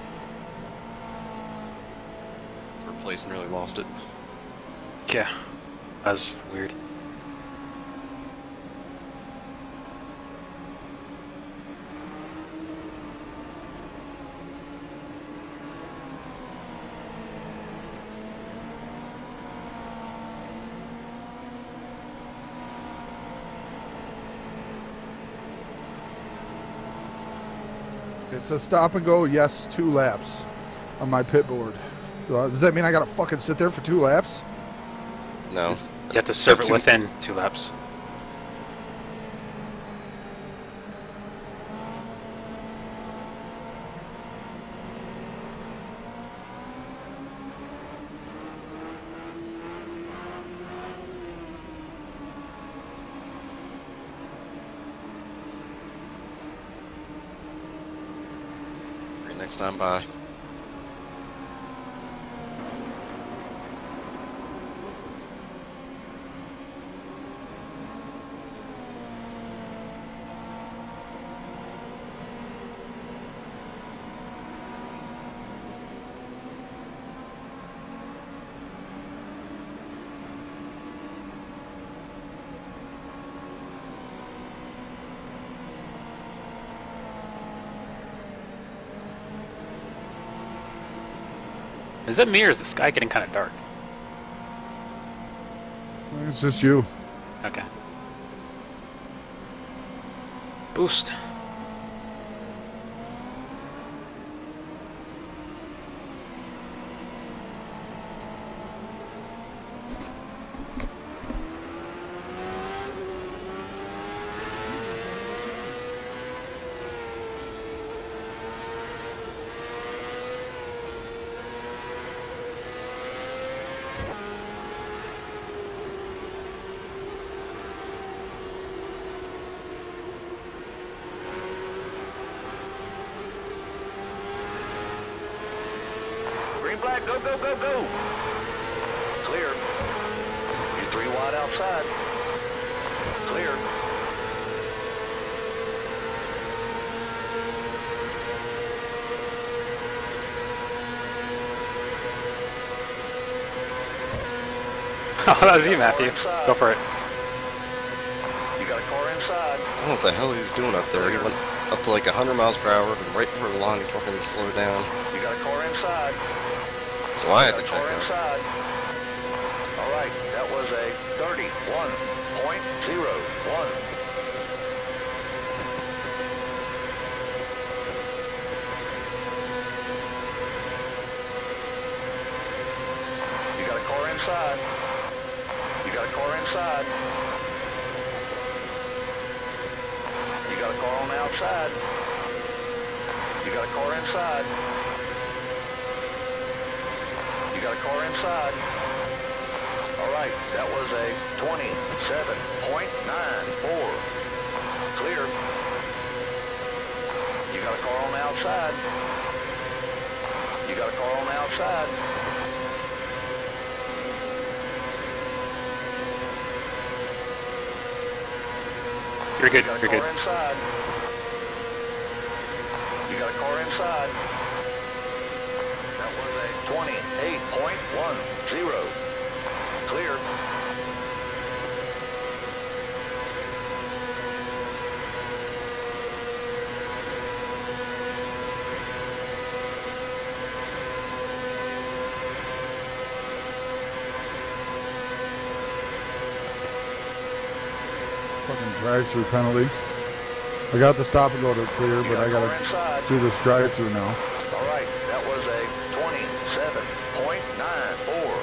place and really lost it. Yeah, that was weird. It's a stop and go, yes, 2 laps on my pit board. Does that mean I gotta fucking sit there for 2 laps? No. You have to serve Got it two- within 2 laps. Next time by. Is it me or is the sky getting kind of dark? It's just you. Okay. Boost. User joined your channel. Green flag, go, go, go, go. Clear. You're 3 wide outside. Clear. Oh, that was you, Matthew. Go for it. You got a car inside. I don't know what the hell he was doing up there. He went up to like 100 miles per hour, and right before the line, he fucking slowed down. You got a car inside. So I had Got to a check car out. inside. All right, that was a 31.01. You got a car inside. You got a car inside. You got a car on the outside. You got a car inside. You got a car inside. All right, that was a 27.94. Clear. You got a car on the outside. You got a car on the outside. You're good. You got a You're car good. inside. You got a car inside. That was a 28.10. Clear. Fucking drive-through penalty. I got the stop and go to clear, You but got I a car gotta inside. do this drive-through now. All right, that was a 27.94.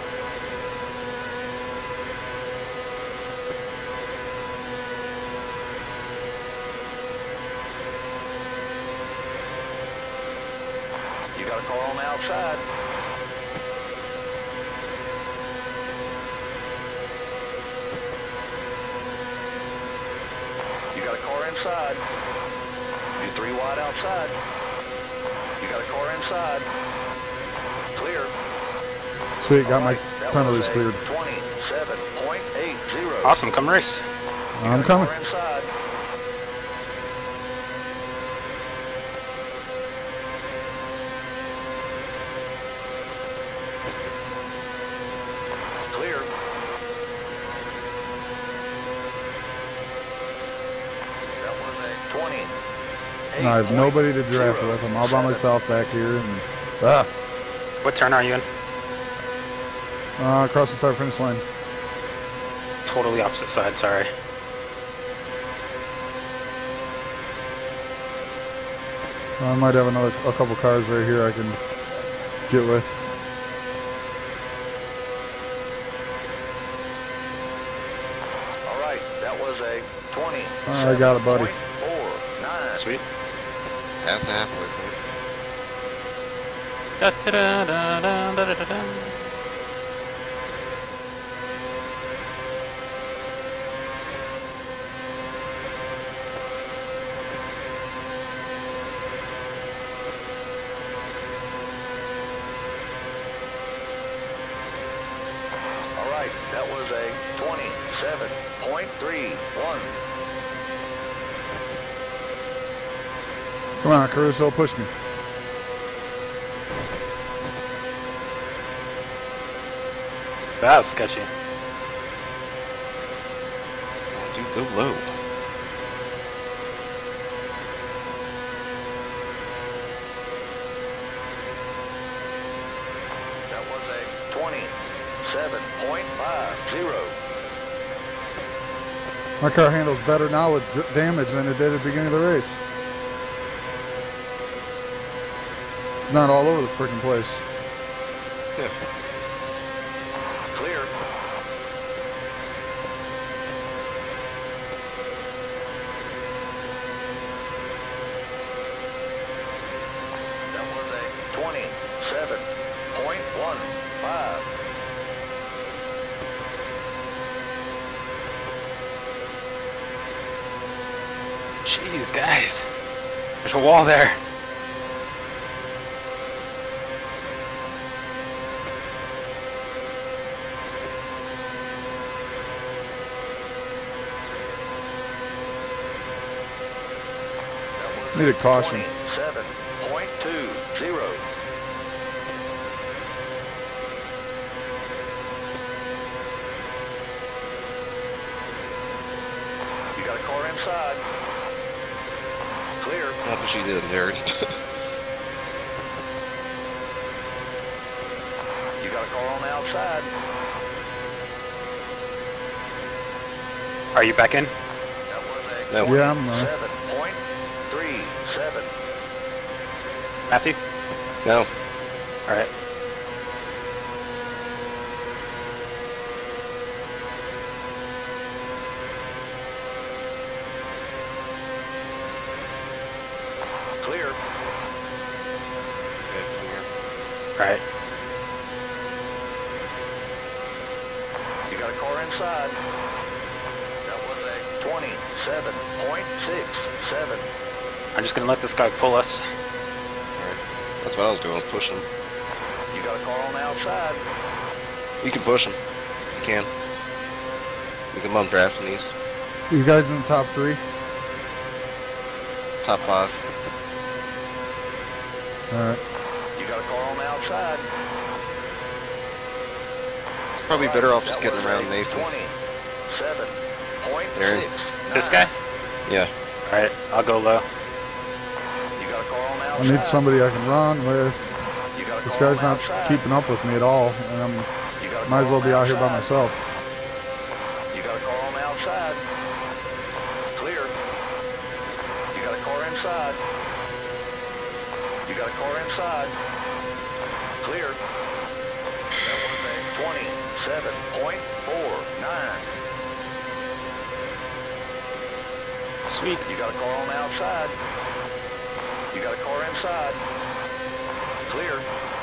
You got a car on the outside. You got a car inside. You're 3 wide outside. You got a car inside. Clear. Sweet, got All my right, that penalties was a cleared. 27.80. Awesome. Come race. I'm coming. Car inside. And I have nobody to draft with. I'm all by myself back here. And, What turn are you in? across the start finish line. Totally opposite side, sorry. I might have a couple cars right here I can get with. All right, that was a 20. I got it, buddy. 49. Sweet. Past the halfway point. Da-da-da-da-da-da-da-da. All right, that was a 27.31. Come on, Caruso, push me. That was sketchy. Oh, dude, go low. That was a 27.50. My car handles better now with damage than it did at the beginning of the race. Not all over the freaking place. Clear. That was a 27.15. Jeez, guys. There's a wall there. Need a caution. 27.20. You got a car inside. Clear. Not what you did, Darren. You got a car on the outside. Are you back in? That was a No. Yeah, I'm 27.37. Matthew? No. Alright. Clear. Okay, I'm here. Alright. You got a car inside. That was a 27.67. I'm just gonna let this guy pull us. Alright. That's what I was doing, was pushing him. You got a car on the outside. You can push him. If you can. We can bump draft in these. You guys in the top 3? Top 5. Alright. You got a car on the outside. Probably better off just That getting was around a Nathan. 27.69. This guy? Yeah. Alright, I'll go low. You got a car on the I outside. need somebody I can run with. You got a This car on guy's the not outside. keeping up with me at all, and I'm You got a might as car well on be the out here by outside. myself. You got a car on the outside. Clear. You got a car inside. You got a car inside. Clear. That was a 27.49. Sweet. You got a car on the outside. You got a car inside. Clear.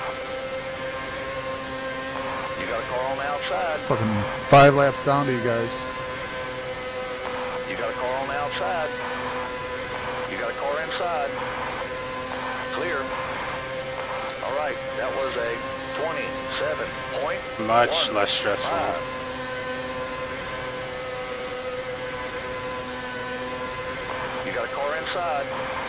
You got a car on the outside. Fucking 5 laps down to you guys. You got a car on the outside. You got a car inside. Clear. All right, that was a 27.15. Much less stressful. You got a car inside.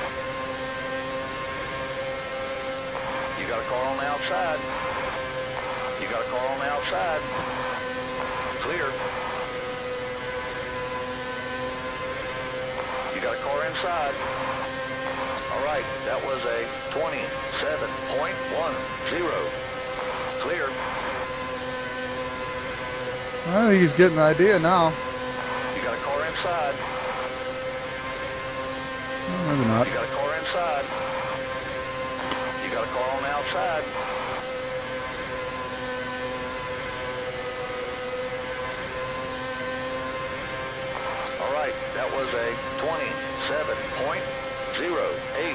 You got a car on the outside. You got a car on the outside. Clear. You got a car inside. That was a 27.10. Clear. I think he's getting the idea now. You got a car inside. Maybe not. You got a car inside. You got a car on the outside. All right, that was a 27.08.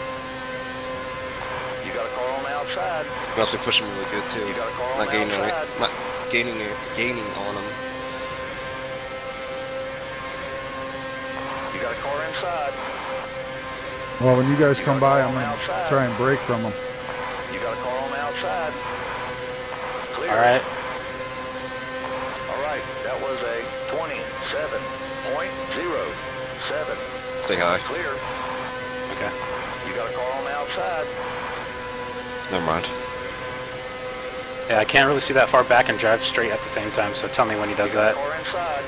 You got a car on the outside. He must be pushing really good too. You got a car on Not the gaining outside. not gaining on him. You got a car inside. Well, when you guys come by, I'm going to try and break from him. You got a car on the outside. Clear. All right. All right, that was a 27.07. Say hi. Clear. Okay. You got a car on the outside. Never mind. Yeah, I can't really see that far back and drive straight at the same time, so tell me when he does You got that. a car inside.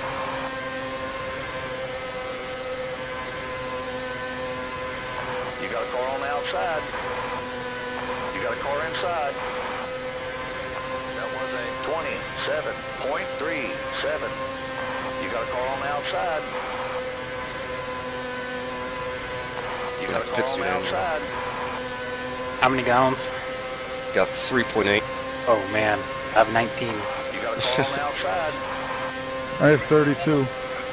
You got a car on the outside. You got a car inside. That was a 27.37. You got a car on the outside. You got a Have to car pit on soon the anyway. outside. How many gallons? Got 3.8. Oh man, I have 19. You got a car on the outside. I have 32.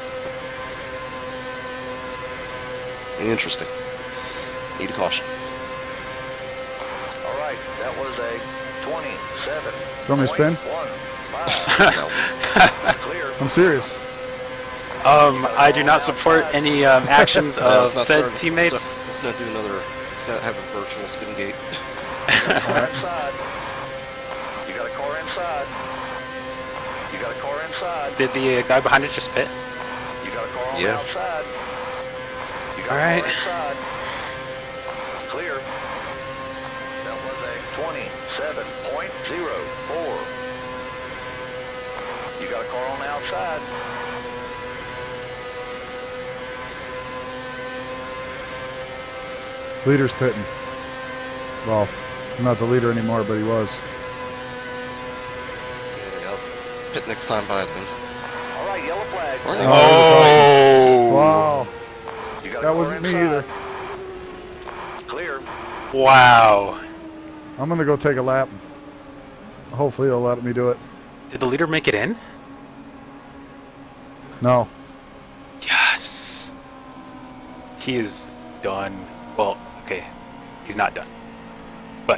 Interesting. Need a caution. All right, that was a 27. Want me to spin? No. Clear. I'm serious. I do not support any actions No, of let's not said start- teammates. Let's not do another. Let's not have a virtual spin gate. Inside. You got a car inside. You got a car inside. Did the guy behind it just pit? You got a car on the Yeah. outside. You got All a right. car inside. Clear. That was a 27.04. You got a car on the outside. Leader's pitting. Well, I'm not the leader anymore, but he was. Yeah, I'll pit next time by then. All right, yellow flag. Oh! Wow. You got a That car wasn't me inside. either. Clear. Wow. I'm going to go take a lap. Hopefully they'll let me do it. Did the leader make it in? No. Yes. He is done. Well, okay. He's not done. But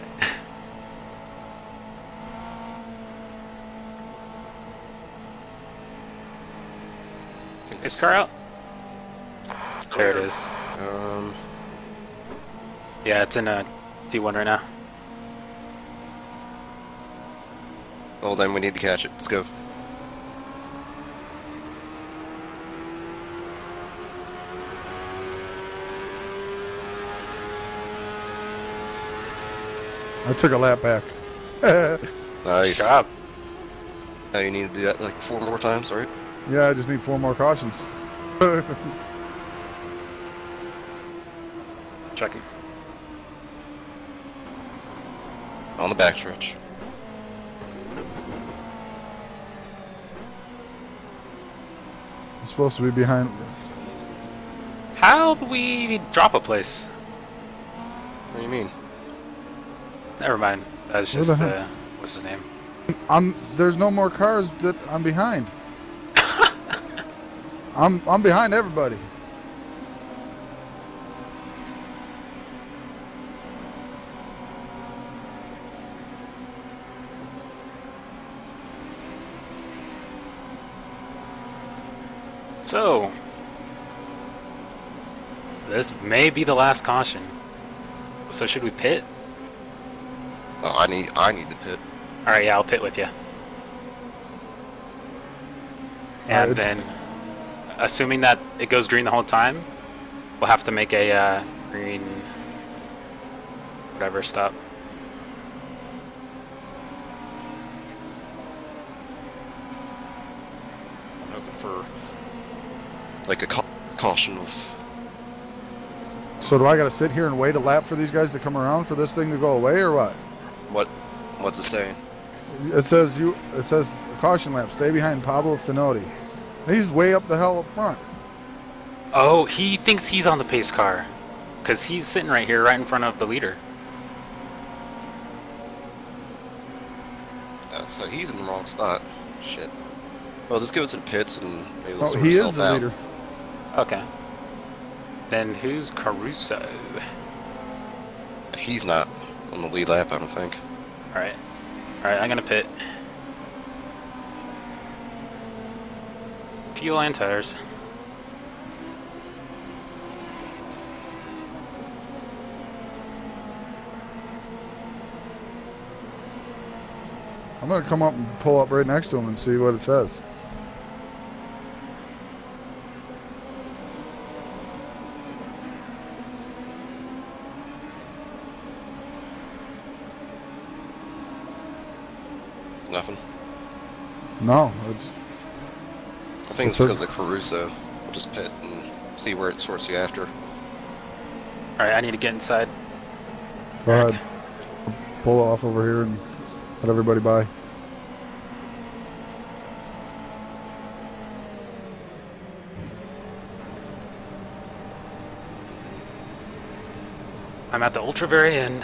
is car out? There it is. Yeah, it's in a T1 right now. Well, then we need to catch it. Let's go. I took a lap back. Nice. Good job. Now you need to do that like 4 more times, right? Yeah, I just need 4 more cautions. Checking. On the backstretch. I'm supposed to be behind. How do we drop a place? What do you mean? Never mind. That's Where just the heck? what's his name? There's no more cars that I'm behind. I'm behind everybody. So, this may be the last caution. So should we pit? Oh, I need to pit. All right, yeah, I'll pit with you. And it's- then, assuming that it goes green the whole time, we'll have to make a green whatever stop. I'm hoping for like a caution of So do I got to sit here and wait a lap for these guys to come around for this thing to go away, or what? What's it saying? It says caution lap. Stay behind Pablo Finotti. He's way up the hell up front. Oh, he thinks he's on the pace car. Because he's sitting right here, right in front of the leader. So he's in the wrong spot. Shit. Well, just go to the pits and maybe they'll Oh, sort he is himself the out. leader. Okay. Then who's Caruso? He's not on the lead lap, I don't think. Alright. Alright, I'm gonna pit. Fuel and tires. I'm gonna come up and pull up right next to him and see what it says. Nothing. No, it's I think it's So- because of Caruso. We'll just pit and see where it sorts you after. Alright, I need to get inside. go ahead. Pull off over here and let everybody by. I'm at the ultra very end.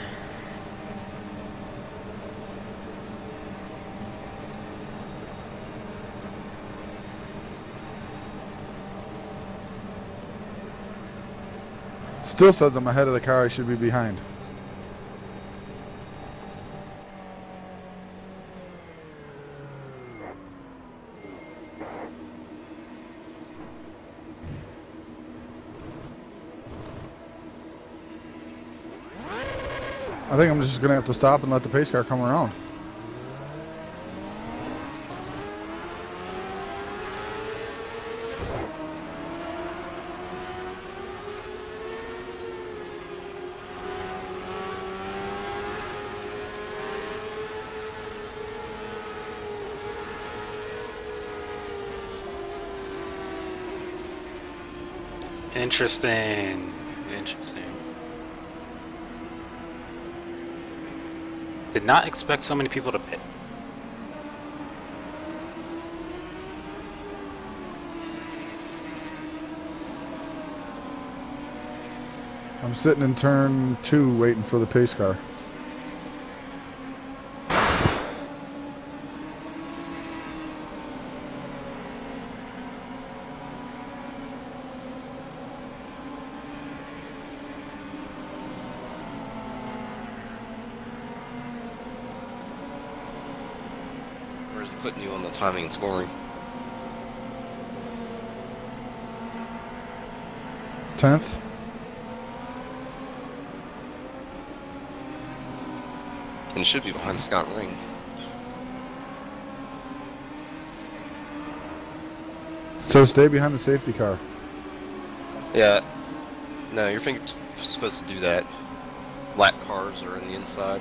Still says I'm ahead of the car I should be behind. I think I'm just gonna have to stop and let the pace car come around. Interesting. Interesting. Did not expect so many people to pit. I'm sitting in turn 2 waiting for the pace car. Where's it putting you on the timing and scoring? 10th. And it should be behind Scott Ring. So stay behind the safety car. Yeah. No, your finger's supposed to do that. Lap cars are in the inside.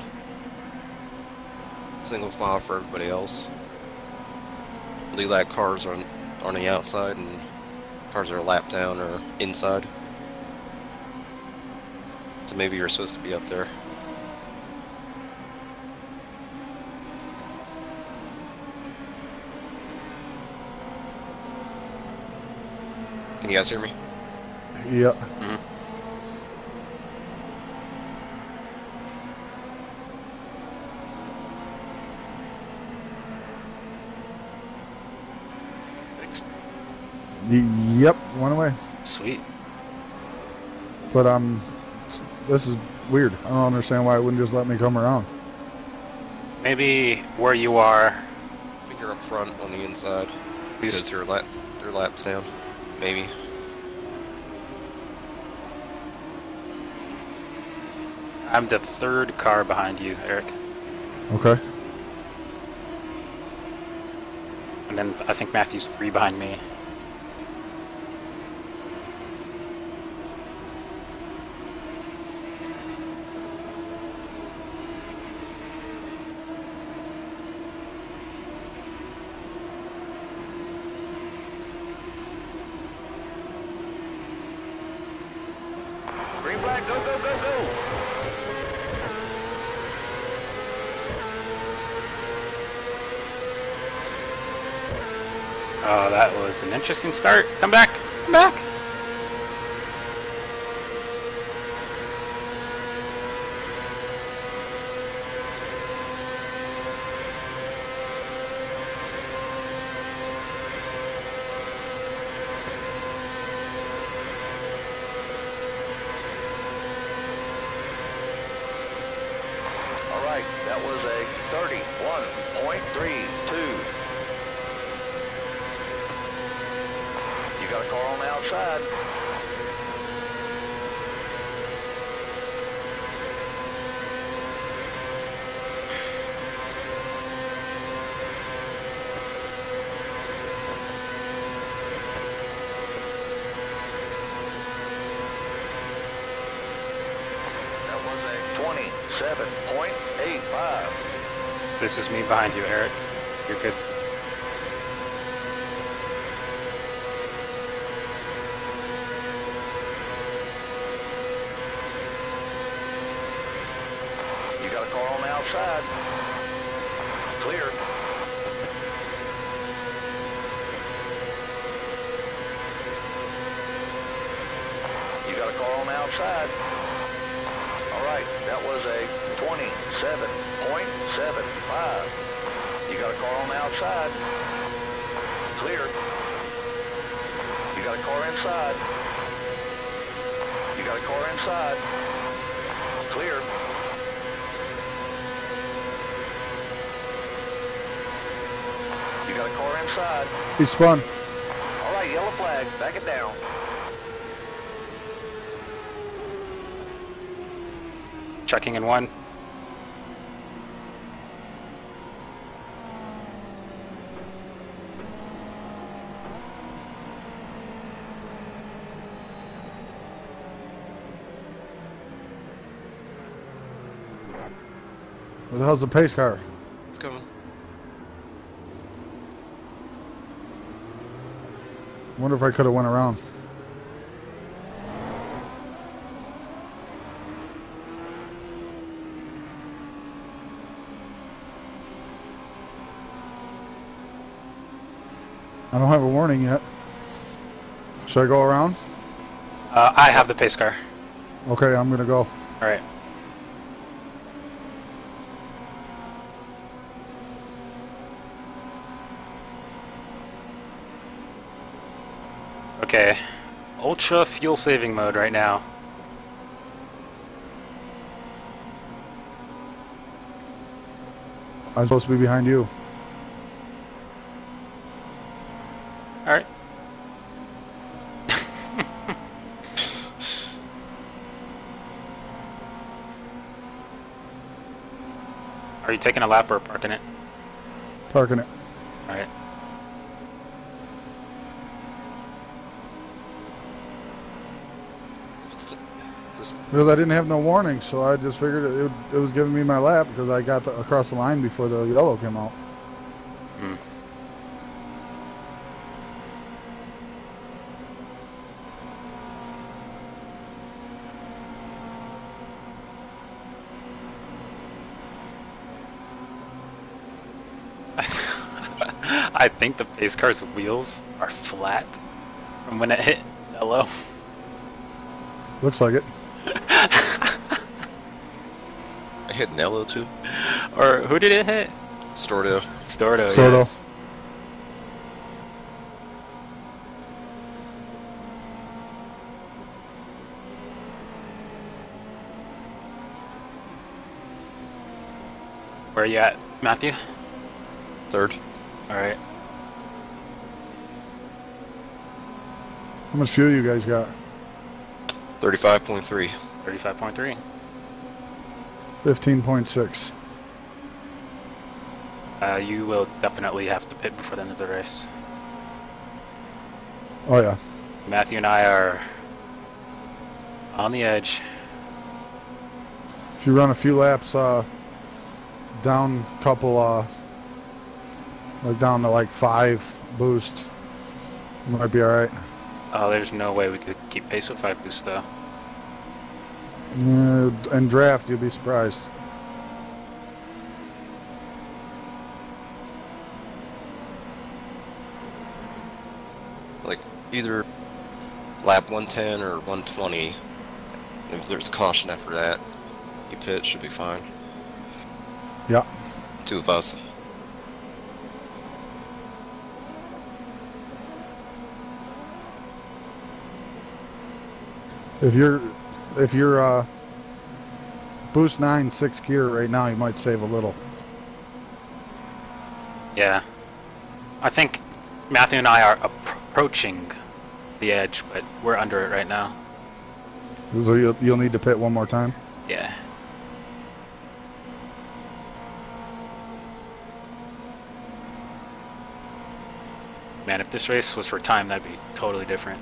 Single file for everybody else. Lead lap cars are on the outside, and cars that are lap down are inside. So maybe you're supposed to be up there. Can you guys hear me? Yeah. Fixed. Yep, went away. Sweet. But this is weird. I don't understand why it wouldn't just let me come around. Maybe where you are. Finger up front on the inside. Who's- Because their lap's down. Maybe. I'm the third car behind you, Eric. Okay. And then I think Matthew's 3 behind me. go, go, go. Oh, that was an interesting start. Come back. Come back. All right, that was a 31.32. You got a car on the outside. That was a 27.85. This is me behind you, Eric. You're good. You got a car on the outside. Clear. You got a car on the outside. All right, that was a 27.75. You got a car on the outside. Clear. You got a car inside. You got a car inside. Clear. You got a car inside. He spun. All right, yellow flag. Back it down. Checking in one. Where the hell's the pace car? It's coming. Wonder if I could have went around. I don't have a warning yet. Should I go around? I have the pace car. Okay, I'm gonna go. All right. Okay. Ultra fuel saving mode right now. I'm supposed to be behind you. All right. Are you taking a lap or parking it? Parking it. All right. If it's this, Because I didn't have no warning, so I just figured it was giving me my lap because I got across the line before the yellow came out. Hmm. I think the pace car's wheels are flat from when it hit yellow. Looks like it. I hit Nello too. Or who did it hit? Stordo. Stordo. Stordo. Yes. Where are you at, Matthew? Third. All right. How much fuel you guys got? 35.3. 35.3. 15.6. You will definitely have to pit before the end of the race. Oh yeah. Matthew and I are on the edge. If you run a few laps down a couple like down to like 5 boost, you might be alright. Oh, there's no way we could keep pace with 5 boosts though. And draft, you'll be surprised. Like either lap 110 or 120. If there's caution after that, you pit, should be fine. Yeah. 2 of us. If you're boost 9 6 gear right now, you might save a little. Yeah. I think Matthew and I are approaching the edge, but we're under it right now. So you'll need to pit one more time. Yeah. Man, if this race was for time, that'd be totally different.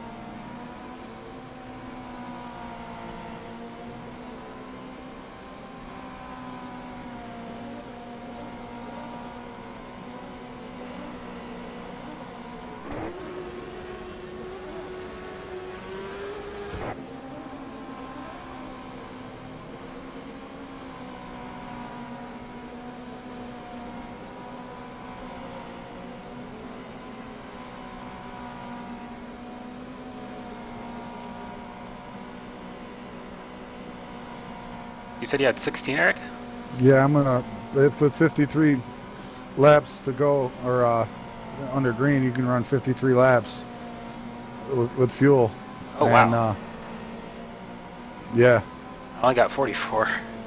You said you had 16, Eric? Yeah, I'm gonna. If with 53 laps to go, or under green, you can run 53 laps with fuel. Oh, and, wow. Yeah. I only got 44.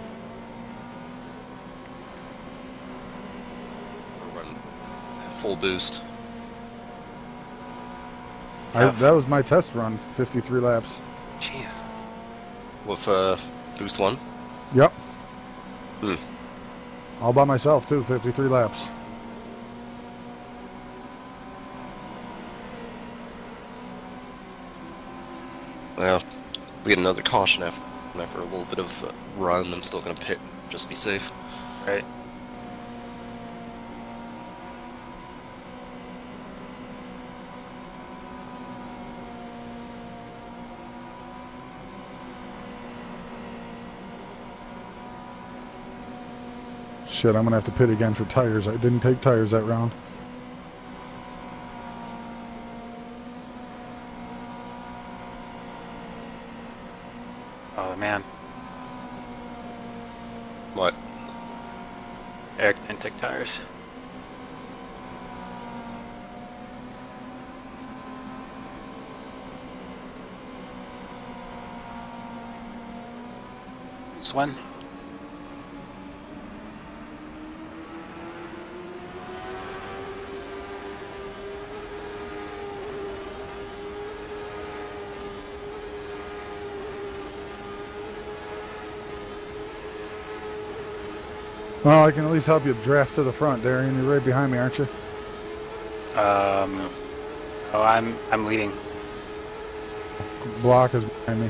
We're running full boost. That was my test run, 53 laps. Jeez. With boost 1. Yep. Hmm. All by myself too, 53 laps. Well, we get another caution after a little bit of run. I'm still gonna pit, just to be safe. Right. Shit, I'm gonna have to pit again for tires. I didn't take tires that round. Oh, man. What? Eric didn't take tires. Swen? Well, I can at least help you draft to the front, Darian. You're right behind me, aren't you? Oh, I'm leading. Block is behind me.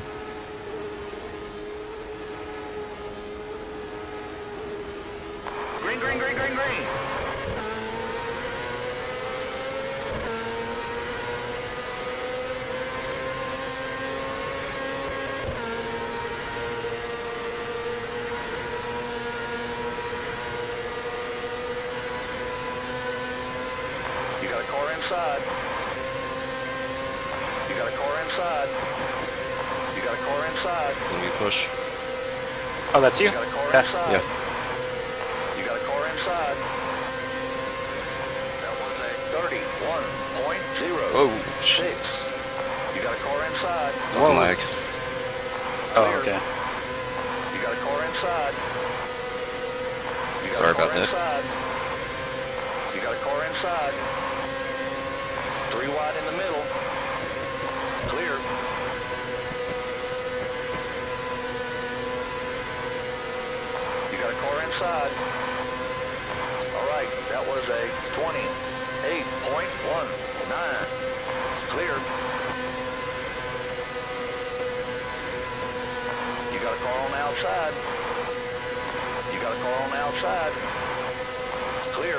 Green, green, green, green, green. You got a car inside. You got a car inside. You got a car inside. When we push. Oh, that's you? You got a car Yeah. inside. Yeah. You got a car inside. That was a 31.06. Oh, jeez. You got a car inside. Fucking lag. Oh, okay. You got a car inside. You got Sorry a car about that. inside. You got a car inside. 3 wide in the middle. Clear. You got a car inside. All right, that was a 28.19. Clear. You got a car on the outside. You got a car on the outside. Clear.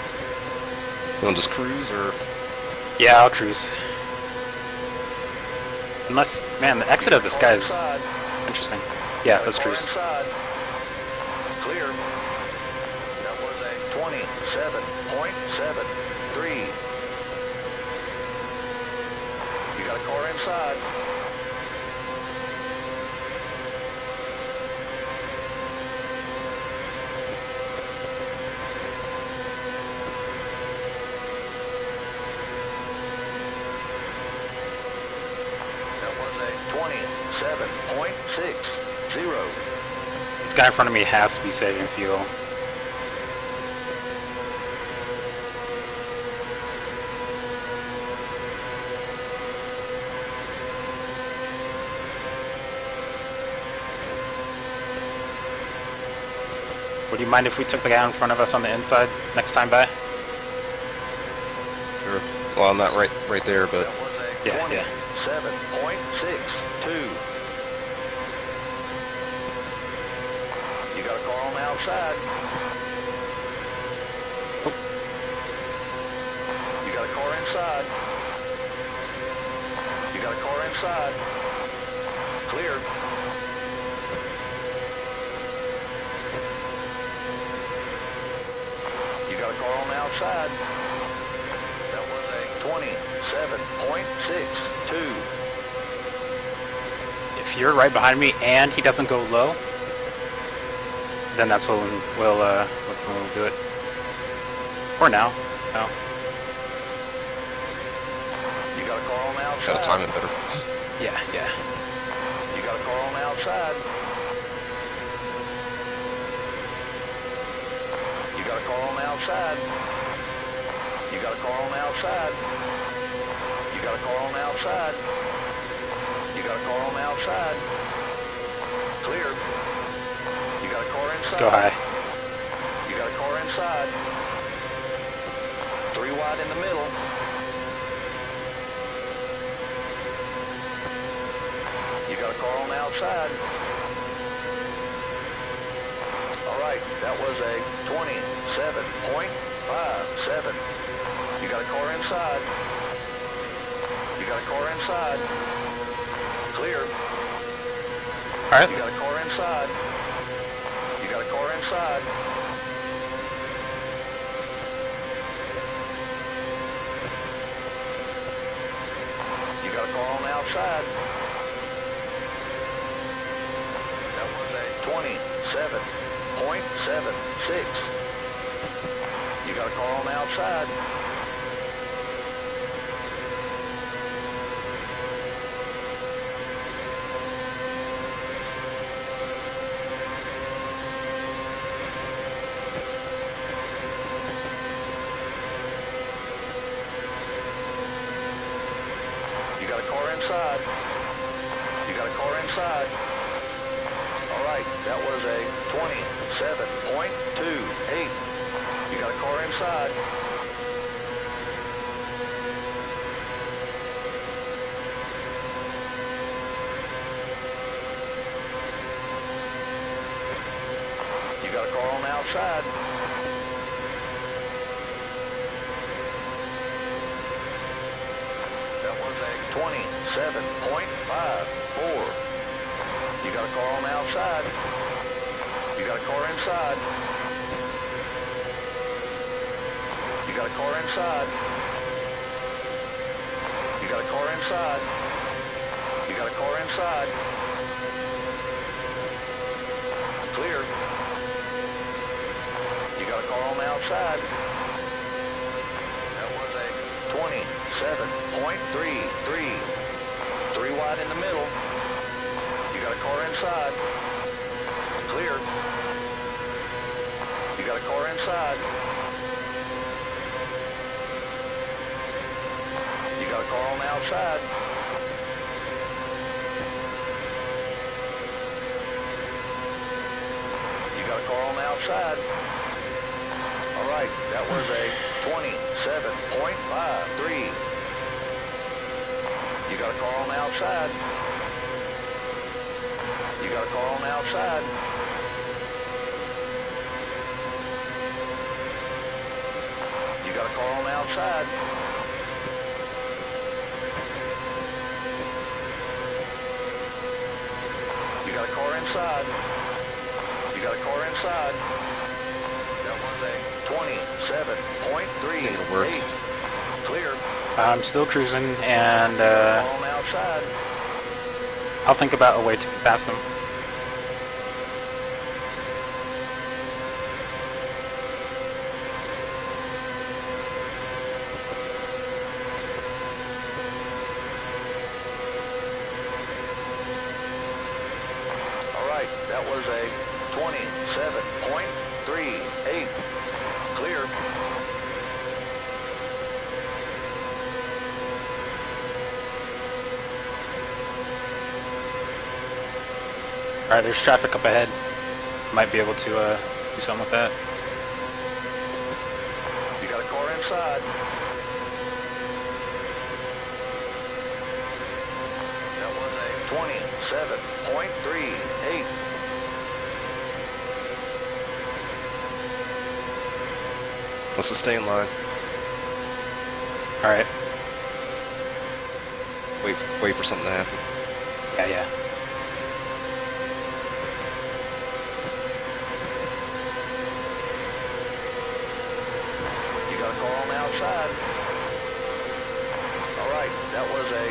You want to just cruise or? Yeah, I'll cruise. Unless, man, the exit of this guy is Inside. interesting. Yeah, let's Car cruise. inside. Clear. That was a 27.73. You got a car inside. That was a 27.60. This guy in front of me has to be saving fuel. Would you mind if we took the guy in front of us on the inside next time by? Sure. Well, I'm not right there, but That was a Yeah, yeah. 27.62. You got a car on the outside. You got a car inside. You got a car inside. Clear. You got a car on the outside. That was a 27.62. If you're right behind me and he doesn't go low, then that's when we'll do it. Or now. No. You got a car on the outside. gotta time it better. Yeah, yeah. You got a car on the outside. You got a car on the outside. You got a car on the outside. You got a car on the outside. You got a car on the outside. Clear. You got a car inside. Let's go high. You got a car inside. 3 wide in the middle. You got a car on the outside. All right, that was a 27.57. You got a car inside. You got a car inside. Clear. All right. You got a car inside. You got a car inside. You got a car on the outside. That was a 27.76. You got a car on the outside. You got a car inside. You got a car inside. All right, that was a 27.28. You got a car inside. You got a car on the outside. That was a 27.54. You got a car on the outside. You got a car inside. You got a car inside. You got a car inside. You got a car inside. Clear. You got a car on the outside. That was a 27.33. 3 wide in the middle. You got a car inside. Clear. You got a car inside. You got a car on the outside. You got a car on the outside. All right, that was a 27.53. You got a car on the outside. You got a car on the outside. You got a car on the outside. You got a car inside. You got a car inside. That was a 27.38. Isn't gonna work. Clear. I'm still cruising, and On outside. I'll think about a way to get past them. All right, that was a 27.38. Clear. Alright, there's traffic up ahead. Might be able to do something with that. You got a car inside. That was a 27.38. Let's just stay in line. Alright. Wait for something to happen. Yeah. You got a car on the outside. All right, that was a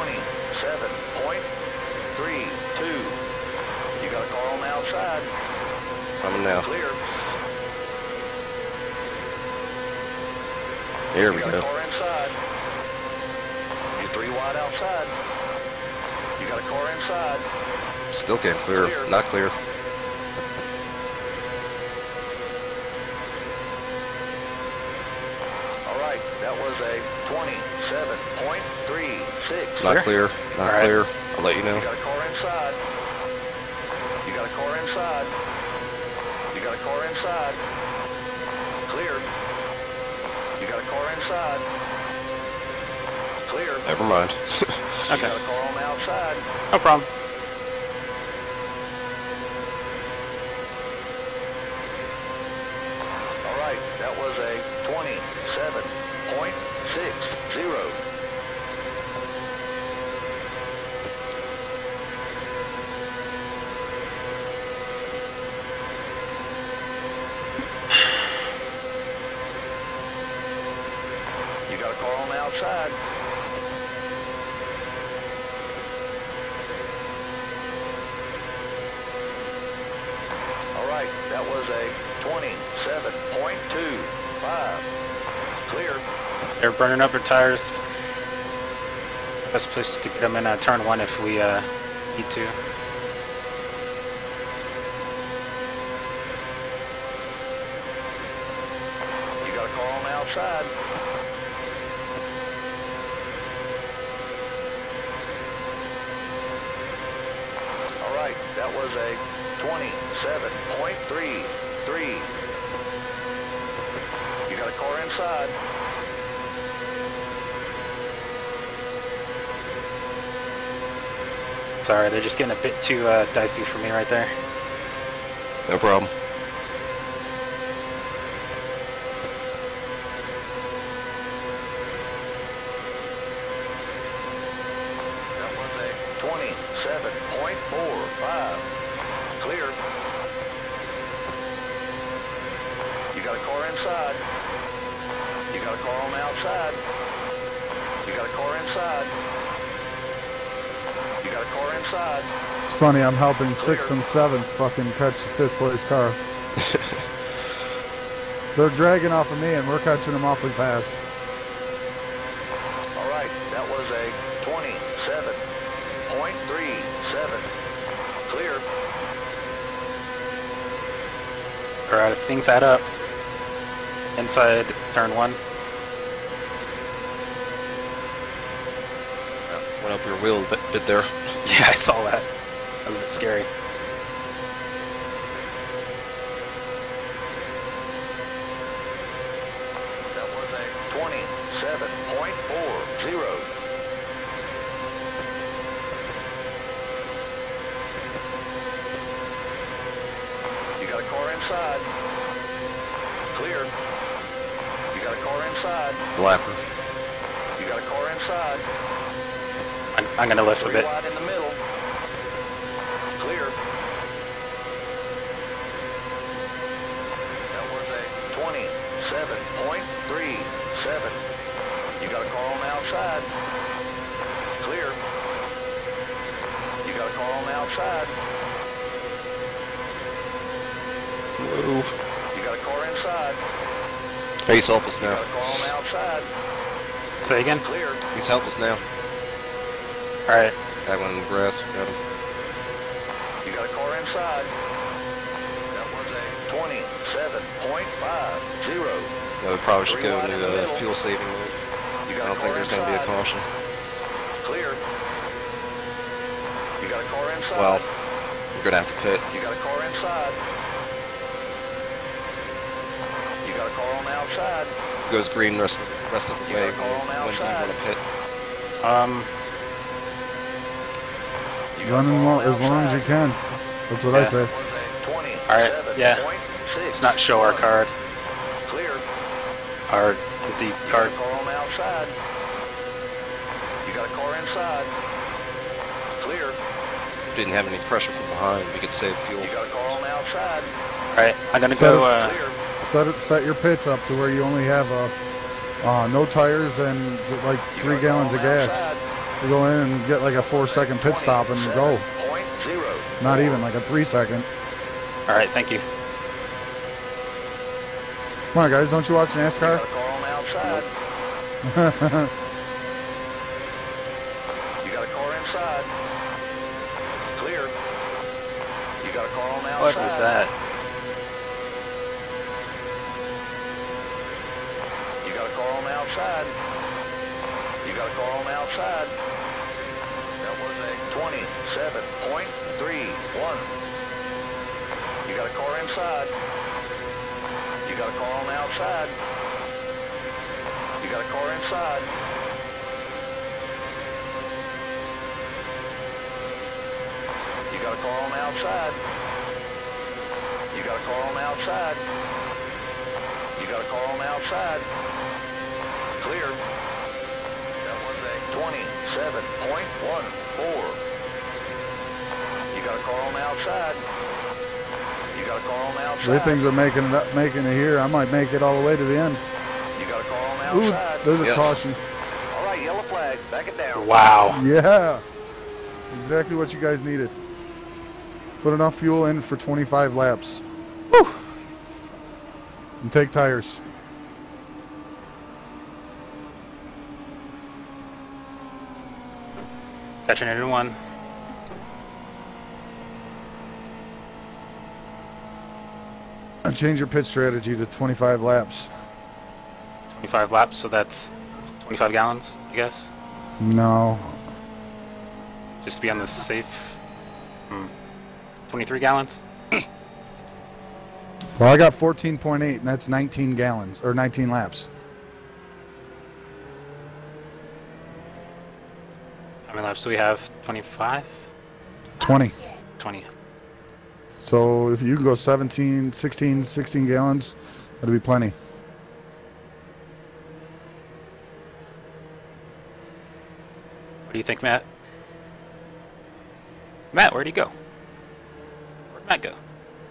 27.32. You got a car on the outside. Coming now. Clear. Here You we got a go. car inside. You're 3 wide outside. You got a car inside. Still getting clear. Clear. Not clear. All right, that was a 27.36. Not clear. Not Alright. clear. I'll let you know. You got a car inside. You got a car inside. You got a car inside. Clear. You got a car inside. Clear. Never mind. You Okay. got a car on the outside. No problem. All right, that was a 27.60. You got a car on the outside. All right, that was a 27.25. Clear. They're burning up their tires. Best place to get them in turn 1 if we need to. You got a car on the outside. All right, that was a 27.33. You got a car inside. Sorry, they're just getting a bit too dicey for me right there. No problem. That was a 27.45. Clear. You got a car inside. You got a car on the outside. You got a car inside. You got a car inside. It's funny, I'm helping 6th and 7th fucking catch the 5th place car. They're dragging off of me and we're catching them awfully fast. All right, that was a 27.37. Clear. Alright, if things add up, inside turn 1. Went up your wheel a bit there. Yeah, I saw that. That was a bit scary. That was a 27.40. You got a car inside. Clear. You got a car inside. Lapper. You got a car inside. I'm gonna lift a 3 bit. wide in the middle. Clear. outside. Clear. You got a car on the outside. Move. You got a car inside. Hey, he's help us You now. got a car on the outside. Say again? Clear. He's help us now. Alright. That one in the grass. Got him. You got a car inside. That was a 27.50. Yeah, we probably should go into fuel saving mode. You I got don't a think car there's going to be a inside. caution. Clear. You got a car inside. Well, we're going to have to pit. You got a car inside. You got a car on the outside. If it goes green rest of the You way, got a car on the when do you outside. want to pit? You got a Running car on the as long as you outside. can. That's what I Yeah. say. Alright, yeah. Let's not show our card. Clear. Our empty You got card. a car on the outside. You got a car inside. Clear. If we didn't have any pressure from behind, we could save fuel. You got a car on the outside. Alright, I'm gonna So- go, Clear. Set your pits up to where you only have no tires and like You 3 got a car gallons on of the gas. outside. You go in and get like a 4-second pit stop and go. 27.0. Not even like a 3-second. alright, thank you. Come on, guys, don't you watch You NASCAR? got a car on the outside. You got a car inside. Clear. You got a car on the outside. What was that? You got a car on the outside. You got a car on the outside. That was a 27.31. You got a car inside. You got a car on the outside. You got a car inside. You got a car on the outside. You got a car on the outside. You got a car on the outside. Clear. That was a 27.14. You got a car on the outside. You got a car on the outside. They things are making it here. I might make it all the way to the end. You got a car on the Ooh, outside. there's a Yes. caution. All right, yellow flag. Back it down. Wow. Yeah, exactly what you guys needed. Put enough fuel in for 25 laps. Whew. And take tires. Catching it in one. And change your pit strategy to 25 laps. 25 laps, so that's 25 gallons, I guess. No. Just to be on the safe. 23 gallons? Well, I got 14.8, and that's 19 gallons, or 19 laps. How many laps do we have? 25? 20. 20. So if you can go 16 gallons, that'll be plenty. What do you think, Matt? Matt, where'd he go? Where'd Matt go?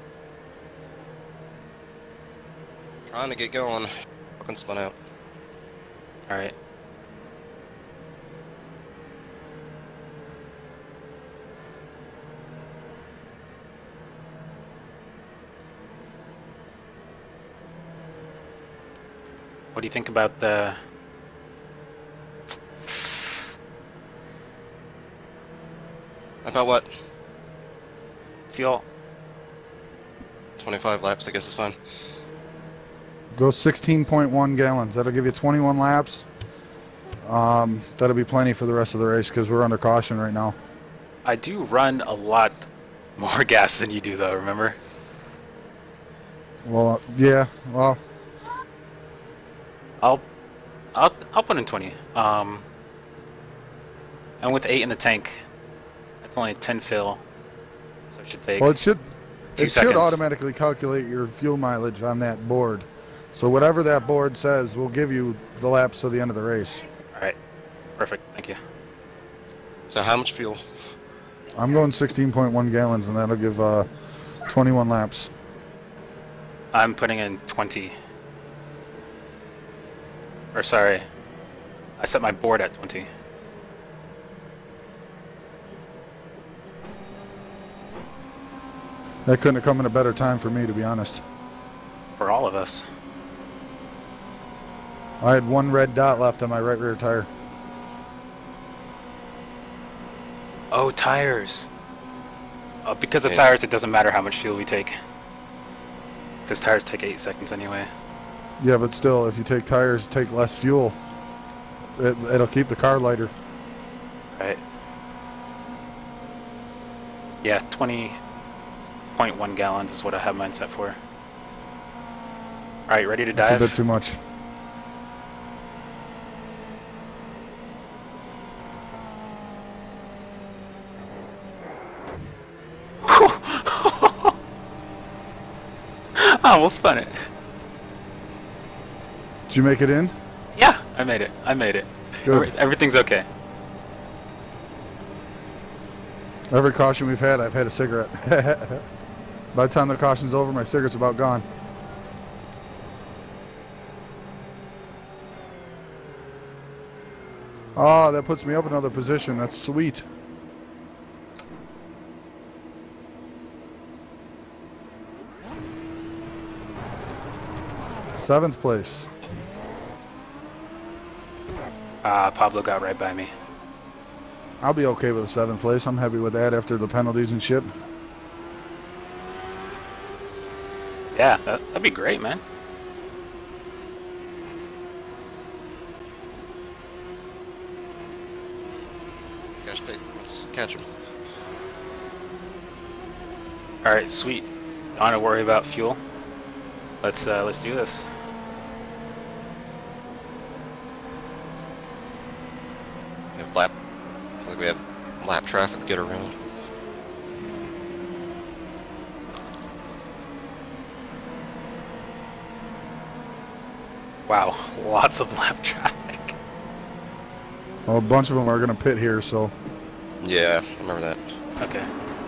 Trying to get going. Fucking spun out. Alright. What do you think about the... About what? fuel? 25 laps, I guess is fine. Go 16.1 gallons. That'll give you 21 laps. That'll be plenty for the rest of the race because we're under caution right now. I do run a lot more gas than you do, though, remember? Well, yeah. Well, I'll put in 20. And with 8 in the tank, that's only 10 fill. So it should take well, it should 2 it seconds. should automatically calculate your fuel mileage on that board. So whatever that board says will give you the laps to the end of the race. Alright. Perfect. Thank you. So how much fuel? I'm going 16.1 gallons, and that'll give 21 laps. I'm putting in 20. Or sorry. I set my board at 20. That couldn't have come in a better time for me, to be honest. For all of us. I had one red dot left on my right rear tire. Oh, tires. Because of Yeah. tires, it doesn't matter how much fuel we take. Because tires take 8 seconds anyway. Yeah, but still, if you take tires, take less fuel. It'll keep the car lighter. Right. Yeah, 20.1 gallons is what I have mine set for. Alright, ready to That's a dive? bit too much. I almost spun it. Did you make it in? Yeah, I made it. I made it. Good. Everything's okay. Every caution we've had, I've had a cigarette. By the time the caution's over, my cigarette's about gone. Oh, that puts me up another position. That's sweet. Seventh place. Pablo got right by me. I'll be okay with the seventh place. I'm happy with that after the penalties and shit. Yeah, that'd be great, man. These guys pick. Let's catch him. Alright, sweet. Don't want to worry about fuel. Let's do this. We have lap. Looks like we have lap traffic to get around. Wow, lots of lap traffic. Well, a bunch of them are going to pit here, so Yeah, I remember that. Okay.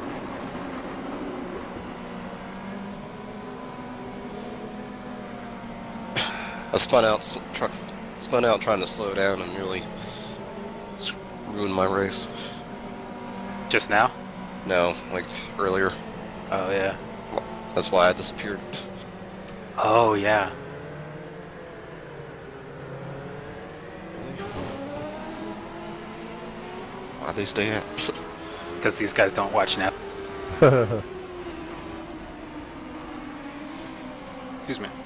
I spun out trying to slow down and nearly ruined my race. Just now? No, like earlier. Oh, yeah. That's why I disappeared. Oh, yeah. Why'd they stay out? Because these guys don't watch now. Excuse me.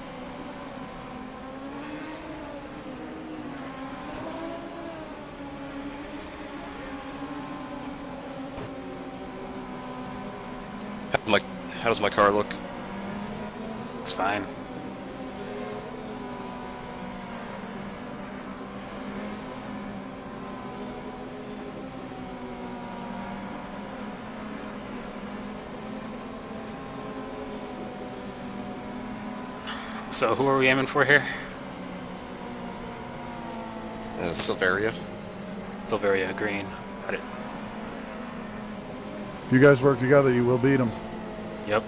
How does my car look? It's fine. So who are we aiming for here? Silveria. Silveria Green. Got it. if you guys work together, you will beat them. Yep.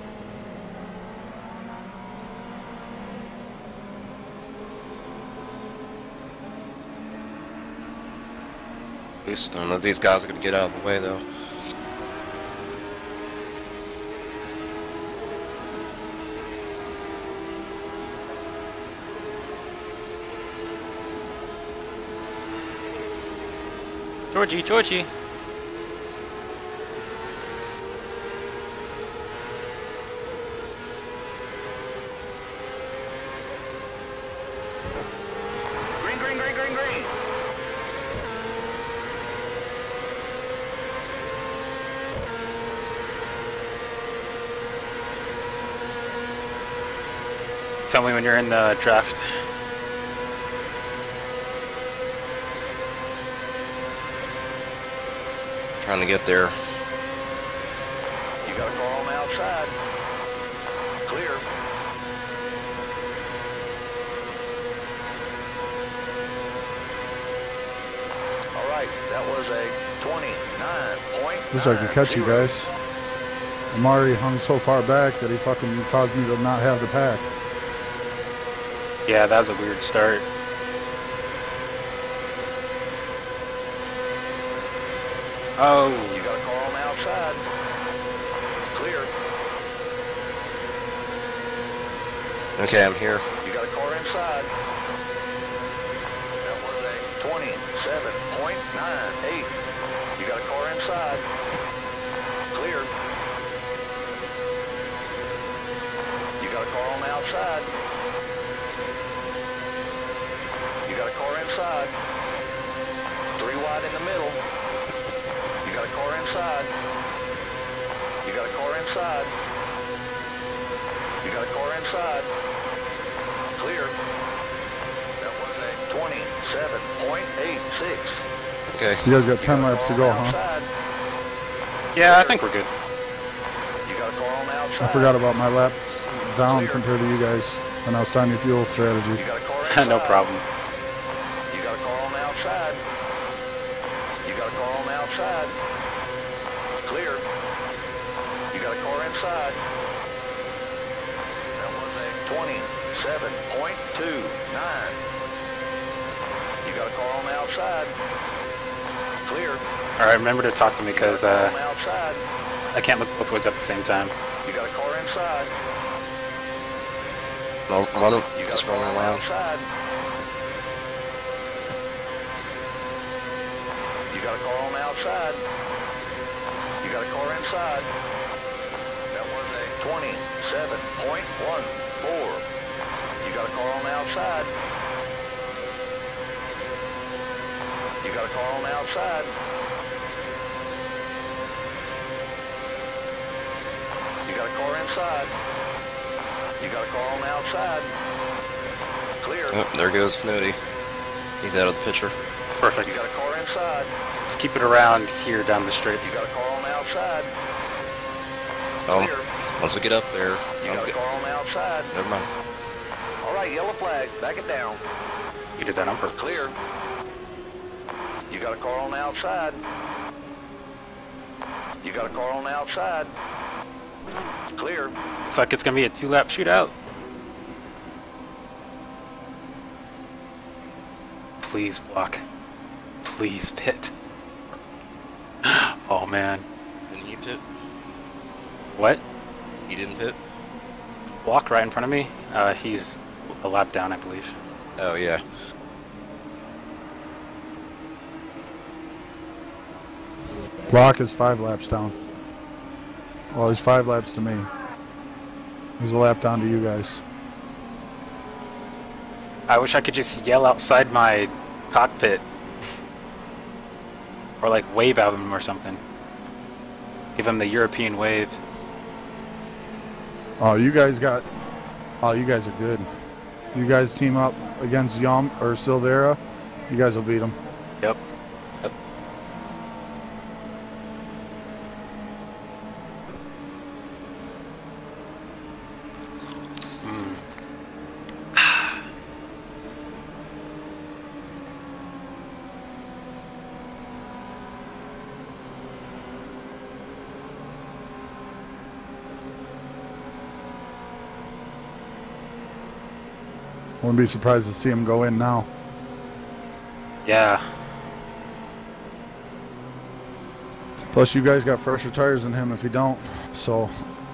Boost. I don't know if these guys are gonna get out of the way though. Georgie, Georgie. Green, green, green, green, green. Tell me when you're in the draft. Trying to get there. You got a car on the outside. Clear. All right, that was a 29.9. Wish I could catch you guys. I'm already hung so far back that he fucking caused me to not have the pack. Yeah, that was a weird start. Oh, You got a car on the outside. Clear. Okay, I'm here. You got a car inside. That was a 27.98. You got a car inside. Clear. You got a car on the outside. You got a car inside. 3 wide in the middle. You got a car inside. You got a car inside. You got a car inside. Clear. That was a 27.86. Okay. You guys got 10 laps to go, huh? Outside. yeah, I think we're good. You got a car on the outside. I forgot about my laps down compared to you guys, and I was telling you fuel strategy. You got a car inside. No problem. You got a car on the outside. You got a car on the outside. Clear. You got a car inside. That was a 27.29. You got a car on the outside. Clear. All right, remember to talk to me because You got a car on the outside. I can't look both ways at the same time. You got a car inside. No, run him. You got Just a car running on the around. outside. You got a car on the outside. You got a car inside. That was a 27.14. You got a car on the outside. You got a car on the outside. You got a car inside. You got a car on the outside. Clear. Oh, there goes Fnody. He's out of the picture. Perfect. You got a car inside. Let's keep it around here down the You straights. got a car on the outside. Oh, Clear. once we get up there, You I'm got a good. car on the outside. Never mind. All right, yellow flag. Back it down. You did that on purpose. Clear. You got a car on the outside. You got a car on the outside. Clear. Looks like it's gonna be a 2-lap shootout. Please block. Please pit. Oh man. Didn't he pit? What? He didn't pit? Block right in front of me. He's a lap down, I believe. Oh, yeah. Block is 5 laps down. Well, he's 5 laps to me. He's a lap down to you guys. I wish I could just yell outside my cockpit. Or like wave at him or something. Give him the European wave. Oh, you guys got... Oh, you guys are good. You guys team up against Yum or Silvera, you guys will beat them. Yep. Yep. Wouldn't be surprised to see him go in now. Yeah. Plus, you guys got fresher tires than him if you don't, so...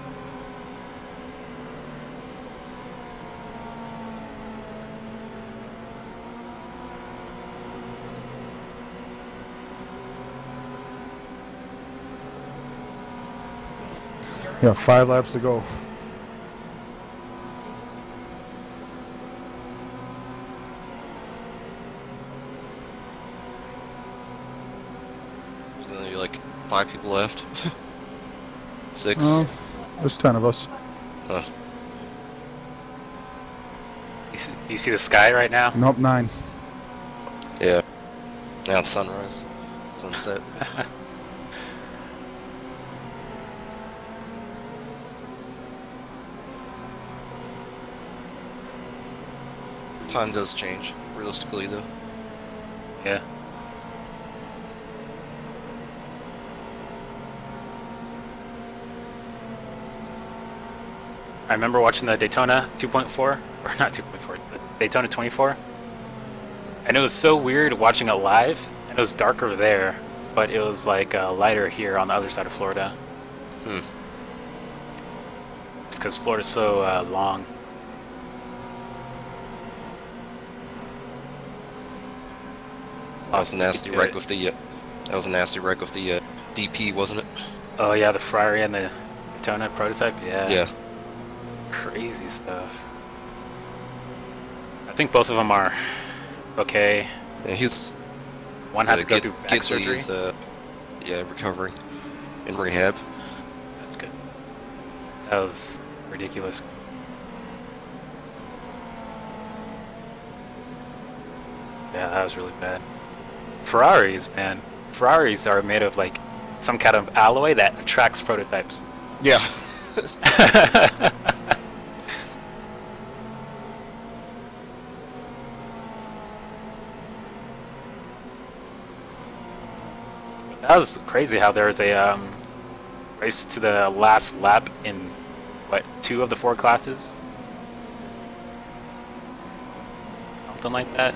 Yeah, 5 laps to go. There's only like 5 people left. 6. There's 10 of us. Huh. Do you see the sky right now? Nope, 9. Yeah. Now it's sunrise. Sunset. Time does change, realistically though. Yeah. I remember watching the Daytona 2.4, or not 2.4, the Daytona 24. And it was so weird watching it live, and it was darker there. but it was like lighter here on the other side of Florida. Hmm. It's because Florida's so long. That was a nasty Good. wreck with the. That was a nasty wreck with the DP, wasn't it? Oh yeah, the Ferrari and the Daytona prototype. Yeah. Yeah. Crazy stuff. I think both of them are okay. Yeah, he's. One had to go through back surgery. Yeah, recovering in rehab. That's good. That was ridiculous. Yeah, that was really bad. Ferraris, man. Ferraris are made of like some kind of alloy that attracts prototypes. Yeah. That was crazy how there was a race to the last lap in, what, 2 of the 4 classes? Something like that.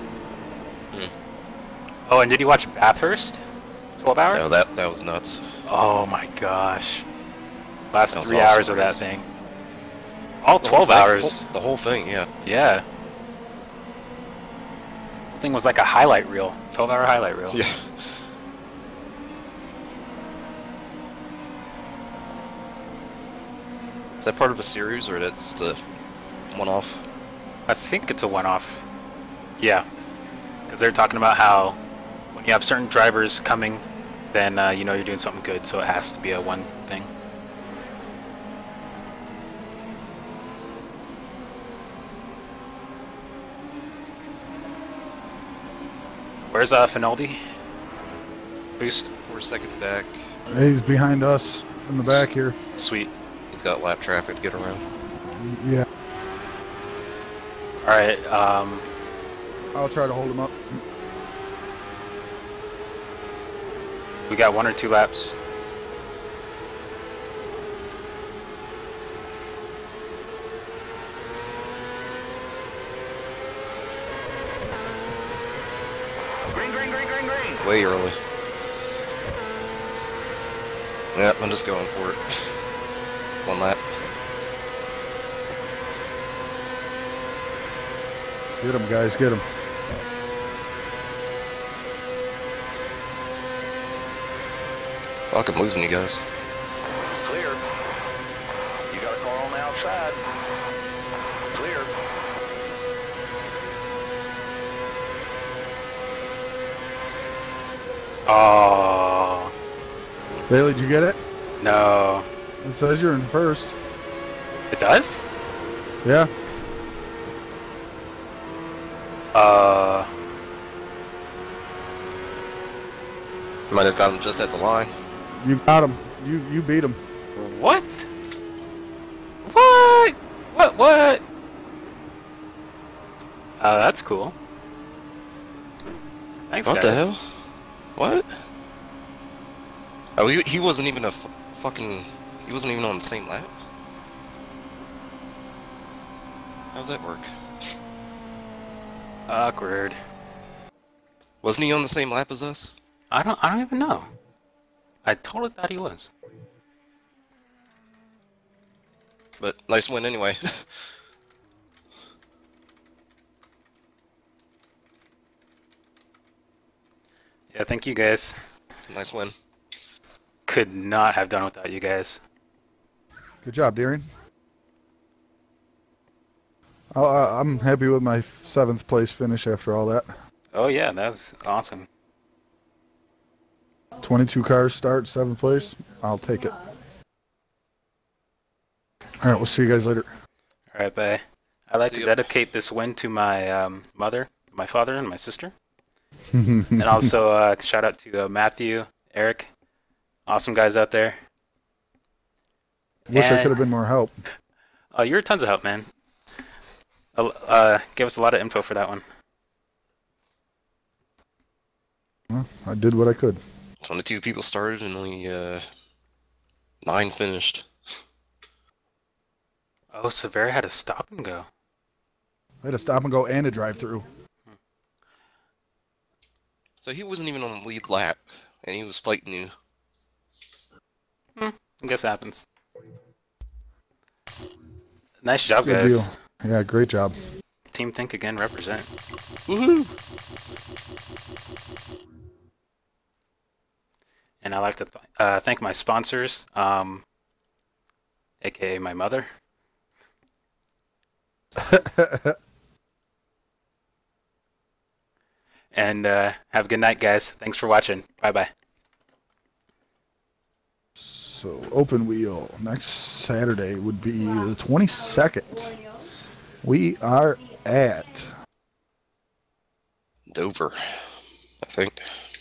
Oh, and did you watch Bathurst? 12 hours? No, that was nuts. Oh my gosh. Last That was 3 awesome hours of that race. thing. All The whole 12 thing- hours. The whole thing, yeah. Yeah. The thing was like a highlight reel. 12-hour highlight reel. Yeah. Is that part of a series or that's the one-off? I think it's a one-off. Yeah. Because they're talking about how when you have certain drivers coming, then you know you're doing something good, so it has to be a one thing. Where's Finaldi? Boost. 4 seconds back. He's behind us in the back here. Sweet. He's got lap traffic to get around. Yeah, Alright, I'll try to hold him up. we got 1 or 2 laps. Green, green, green, green, green. Way early. Yep, I'm just going for it. 1 lap. Get him, guys, get him. Fuck, I'm losing you guys. Clear. You got a car on the outside. Clear. Oh, Bailey, did you get it? no. It says you're in first. It does? Yeah. Might have got him just at the line. You got him. You beat him. What? What? What? That's cool. Thanks, What guys. the hell? What? Oh, he wasn't even fucking... He wasn't even on the same lap? How's that work? Awkward. Wasn't he on the same lap as us? I don't even know. I totally thought he was. But nice win anyway. Yeah, thank you guys. Nice win. Could not have done without you guys. Good job, Deering. I'm happy with my 7th place finish after all that. Oh yeah, that's awesome. 22 cars start, 7th place. I'll take it. All right, we'll see you guys later. All right, bye. I'd like See to ya. dedicate this win to my mother, my father, and my sister. And also shout out to Matthew, Eric, awesome guys out there. Wish I And- could have been more help. Oh, you're tons of help, man. Gave us a lot of info for that one. Well, I did what I could. 22 people started and only 9 finished. Oh, Severa had a stop and go. I had a stop and go and a drive through. So he wasn't even on the lead lap. And he was fighting you. I guess it happens. Nice job, Good guys. deal. Yeah, great job. Team Think Again represent. Woohoo! And I'd like to thank my sponsors, aka my mother. And have a good night, guys. Thanks for watching. Bye-bye. So, open wheel next Saturday would be the 22nd. We are at Dover, I think.